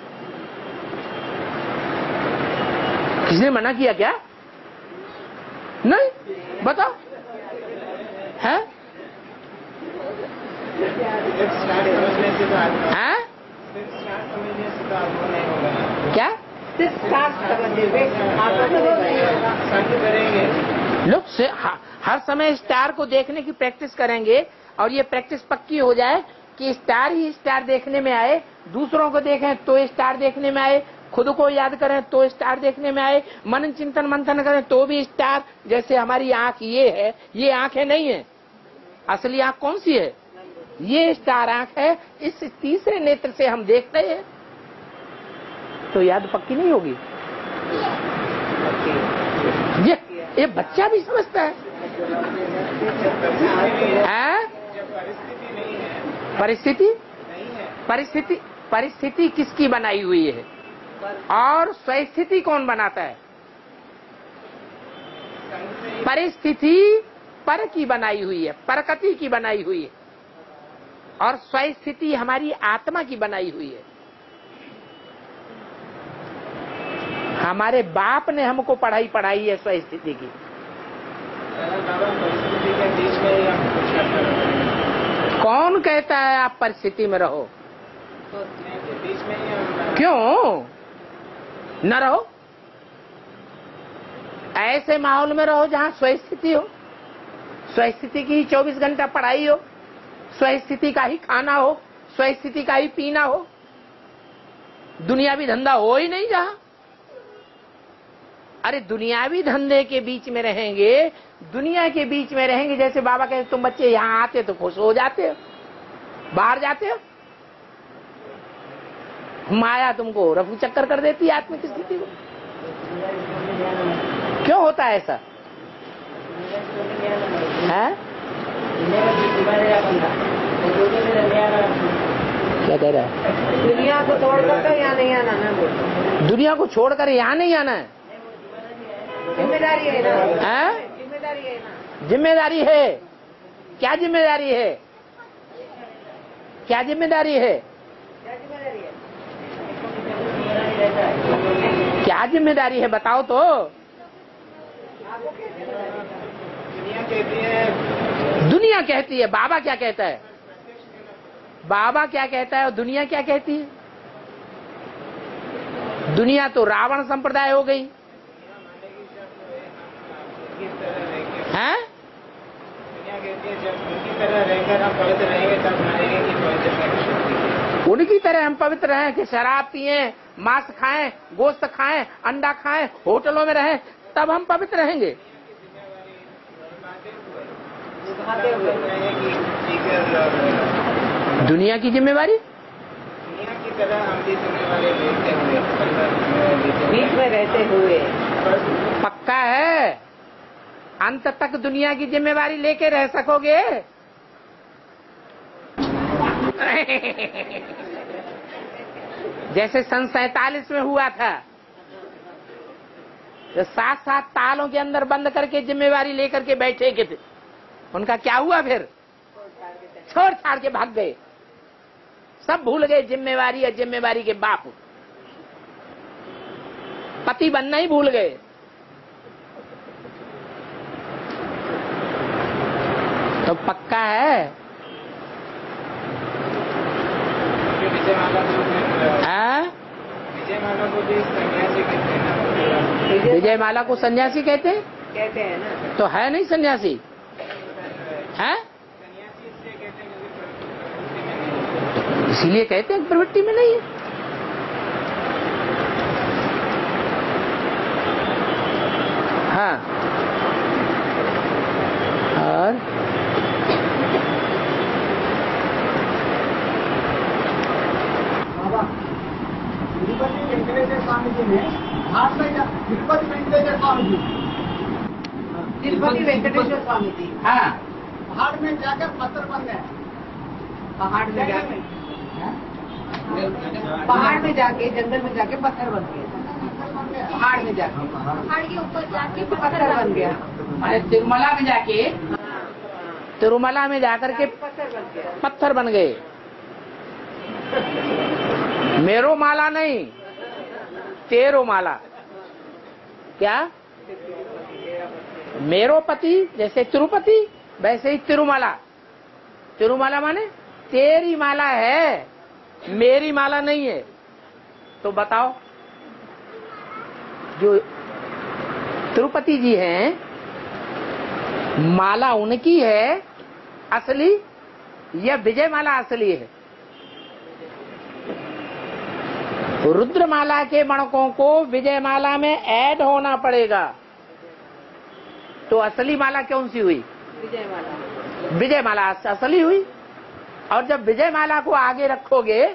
Speaker 1: किसने मना किया क्या? नहीं, बताओ। है?
Speaker 3: सिर्फ स्टार्ट समझने से तो आत्मा
Speaker 1: हैं?
Speaker 3: सिर्फ स्टार्ट समझने से तो आत्मा नहीं होगा ना।
Speaker 1: क्या?
Speaker 4: सिर्फ शास्त्र समझने से आत्मा नहीं होगा।
Speaker 3: संग करेंगे
Speaker 1: लोग से ह- हर समय स्टार को देखने की प्रैक्टिस करेंगे और ये प्रैक्टिस पक्की हो जाए कि स्टार ही स्टार देखने में आए, दूसरों को देखें तो स्टार देखने में आए, खुद को याद करें तो स्टार देखने में आए, मनन चिंतन मंथन करें तो भी स्टार। जैसे हमारी आंख ये है, ये आंखें नहीं है। असली आंख कौन सी है? ये स्टार आंख है। इस तीसरे नेत्र से हम देख रहे हैं तो याद पक्की नहीं होगी। ये ये बच्चा भी समझता है। हैं?
Speaker 3: परिस्थिति नहीं है
Speaker 1: परिस्थिति
Speaker 3: नहीं है
Speaker 1: परिस्थिति परिस्थिति किसकी बनाई हुई है और स्वस्थिति कौन बनाता है? परिस्थिति पर की बनाई हुई है, प्रकृति की बनाई हुई है, और स्वस्थिति हमारी आत्मा की बनाई हुई है। हमारे बाप ने हमको पढ़ाई पढ़ाई है स्वस्थिति की।
Speaker 3: बाबा परिस्थिति के बीच में ही हम कुछ करना पड़ेगा।
Speaker 1: कौन कहता है आप परिस्थिति में रहो?
Speaker 3: बीच में ही हम
Speaker 1: क्यों न रहो? ऐसे माहौल में रहो जहां स्वस्थिति हो, स्वस्थिति की ही चौबीस घंटा पढ़ाई हो, स्वस्थिति का ही खाना हो, स्वस्थिति का ही पीना हो, दुनियावी धंधा हो ही नहीं जहां। अरे दुनियावी धंधे के बीच में रहेंगे, दुनिया के बीच में रहेंगे, जैसे बाबा कहते तुम बच्चे यहाँ आते तो खुश हो जाते हो, बाहर जाते हो माया तुमको रफू चक्कर कर देती है आत्मिक स्थिति को। क्यों होता है ऐसा है? क्या कह रहा है?
Speaker 4: दुनिया को छोड़कर तो यहाँ नहीं आना ना।
Speaker 1: दुनिया को छोड़कर यहाँ नहीं आना है,
Speaker 4: जिम्मेदारी है ना।
Speaker 1: है?
Speaker 4: जिम्मेदारी है ना।
Speaker 1: जिम्मेदारी है। क्या जिम्मेदारी है? क्या जिम्मेदारी है?
Speaker 4: क्या जिम्मेदारी है?
Speaker 1: क्या जिम्मेदारी है बताओ तो।
Speaker 3: दुनिया कहती है,
Speaker 1: दुनिया कहती है, बाबा क्या कहता है? बाबा क्या कहता है और दुनिया क्या कहती है? दुनिया तो रावण संप्रदाय हो गई है।
Speaker 3: दुनिया कहती है जब उनकी तरह रहकर हम पवित्र रहेंगे तब मानेंगे कि पवित्र है।
Speaker 1: उनकी तरह हम पवित्र रहें कि शराब पिए, मांस खाएं, गोश्त खाएं, अंडा खाएं, होटलों में रहें, तब हम पवित्र रहेंगे। दुनिया की जिम्मेवारी
Speaker 3: दुनिया की तरह हम भी जिम्मेवारी लेते हुए
Speaker 4: बीच में रहते हुए
Speaker 1: पक्का है अंत तक दुनिया की जिम्मेवारी लेके रह सकोगे? जैसे सन सैतालीस में हुआ था, जो सात सात तालों के अंदर बंद करके जिम्मेवारी लेकर के बैठे के थे, उनका क्या हुआ? फिर छोड़ छाड़ के भाग गए, सब भूल गए जिम्मेवारी और जिम्मेवारी के बाप, पति बनना ही भूल गए। तो पक्का है हाँ?
Speaker 3: विजयमाला को भी सन्यासी कहते हैं।
Speaker 1: विजय माला को सन्यासी कहते हैं?
Speaker 4: कहते हैं ना।
Speaker 1: तो है नहीं सन्यासी है?
Speaker 3: सन्यासी इसलिए कहते हैं क्योंकि
Speaker 1: इसीलिए कहते हैं प्रवृत्ति में नहीं है। हाँ और
Speaker 3: तिरुपति वेंकटेश्वर स्वामी जी ने हाथ में जा- तिरुपति वेंकटेश्वर स्वामी जी
Speaker 4: तिरुपति वेंकटेश्वर स्वामी जी
Speaker 1: हाँ
Speaker 3: पहाड़ में जाकर पत्थर बन गए।
Speaker 4: पहाड़ में जाके पहाड़ में जाके जंगल में जाके पत्थर बन गए। पहाड़ में जाके
Speaker 5: पहाड़ के ऊपर जाके
Speaker 4: पत्थर बन गया।
Speaker 1: अरे तिरुमला में जाके तिरुमला में जाकर के
Speaker 4: पत्थर बन गया।
Speaker 1: पत्थर बन गए। मेरो माला नहीं, तेरो माला। क्या? मेरो पति जैसे तिरुपति वैसे ही तिरुमला। तिरुमला माने तेरी माला है, मेरी माला नहीं है। तो बताओ, जो तिरुपति जी हैं, माला उनकी है असली या विजय माला असली है? रुद्रमाला के मणकों को विजय माला में ऐड होना पड़ेगा। तो असली माला कौन सी हुई?
Speaker 4: विजय माला।
Speaker 1: विजय माला असली हुई। और जब विजय माला को आगे रखोगे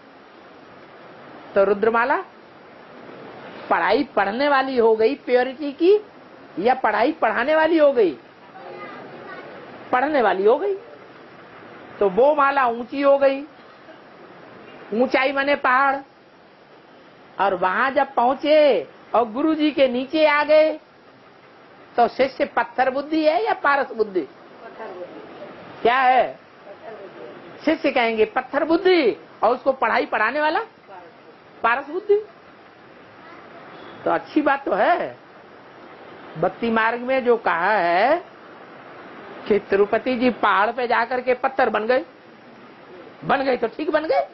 Speaker 1: तो रुद्रमाला पढ़ाई पढ़ने वाली हो गई प्योरिटी की, या पढ़ाई पढ़ाने वाली हो गई? पढ़ने वाली हो गई। तो वो माला ऊंची हो गई। ऊंचाई माने पहाड़। और वहां जब पहुंचे और गुरु जी के नीचे आ गए तो शिष्य पत्थर बुद्धि है या पारस बुद्धि? क्या है? शिष्य कहेंगे पत्थर बुद्धि और उसको पढ़ाई पढ़ाने वाला पारस बुद्धि। तो अच्छी बात तो है। भक्ति मार्ग में जो कहा है कि तिरुपति जी पहाड़ पे जाकर के पत्थर बन गए, बन गए तो ठीक बन गए।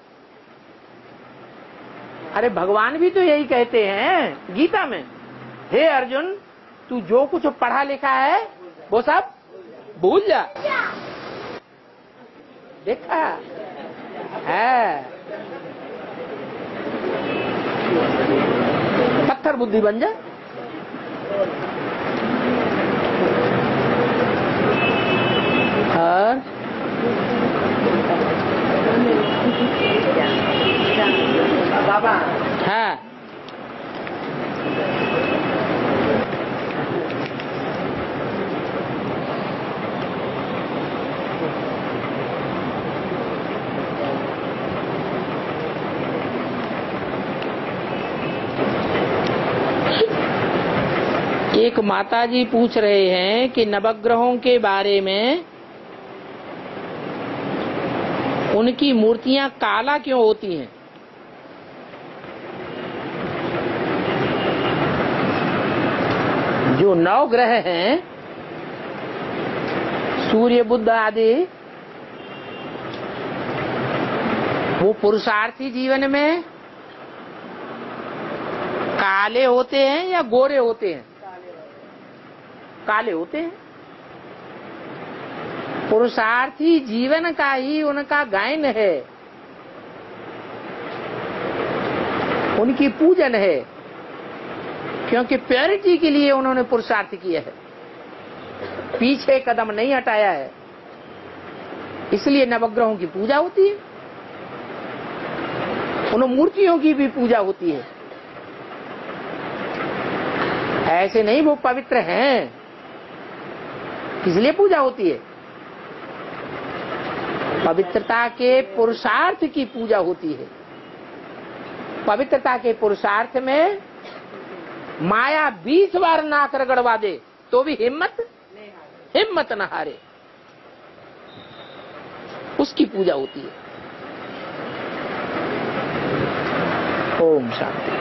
Speaker 1: अरे भगवान भी तो यही कहते हैं गीता में, हे अर्जुन तू जो कुछ पढ़ा लिखा है वो सब भूल जा। देखा है, पत्थर बुद्धि बन जा। और
Speaker 4: बाबा
Speaker 1: हाँ, एक माताजी पूछ रहे हैं कि नवग्रहों के बारे में उनकी मूर्तियां काला क्यों होती हैं? जो नौ ग्रह हैं, सूर्य बुध आदि, वो पुरुषार्थी जीवन में काले होते हैं या गोरे होते हैं? काले होते हैं। पुरुषार्थी जीवन का ही उनका गायन है, उनकी पूजन है, क्योंकि प्योरिटी के लिए उन्होंने पुरुषार्थ किया है, पीछे कदम नहीं हटाया है। इसलिए नवग्रहों की पूजा होती है, उन मूर्तियों की भी पूजा होती है। ऐसे नहीं वो पवित्र हैं, इसलिए पूजा होती है। पवित्रता के पुरुषार्थ की पूजा होती है। पवित्रता के पुरुषार्थ में माया बीस बार नाक रगड़वा दे तो भी हिम्मत हिम्मत न हारे, उसकी पूजा होती है। ओम शांति।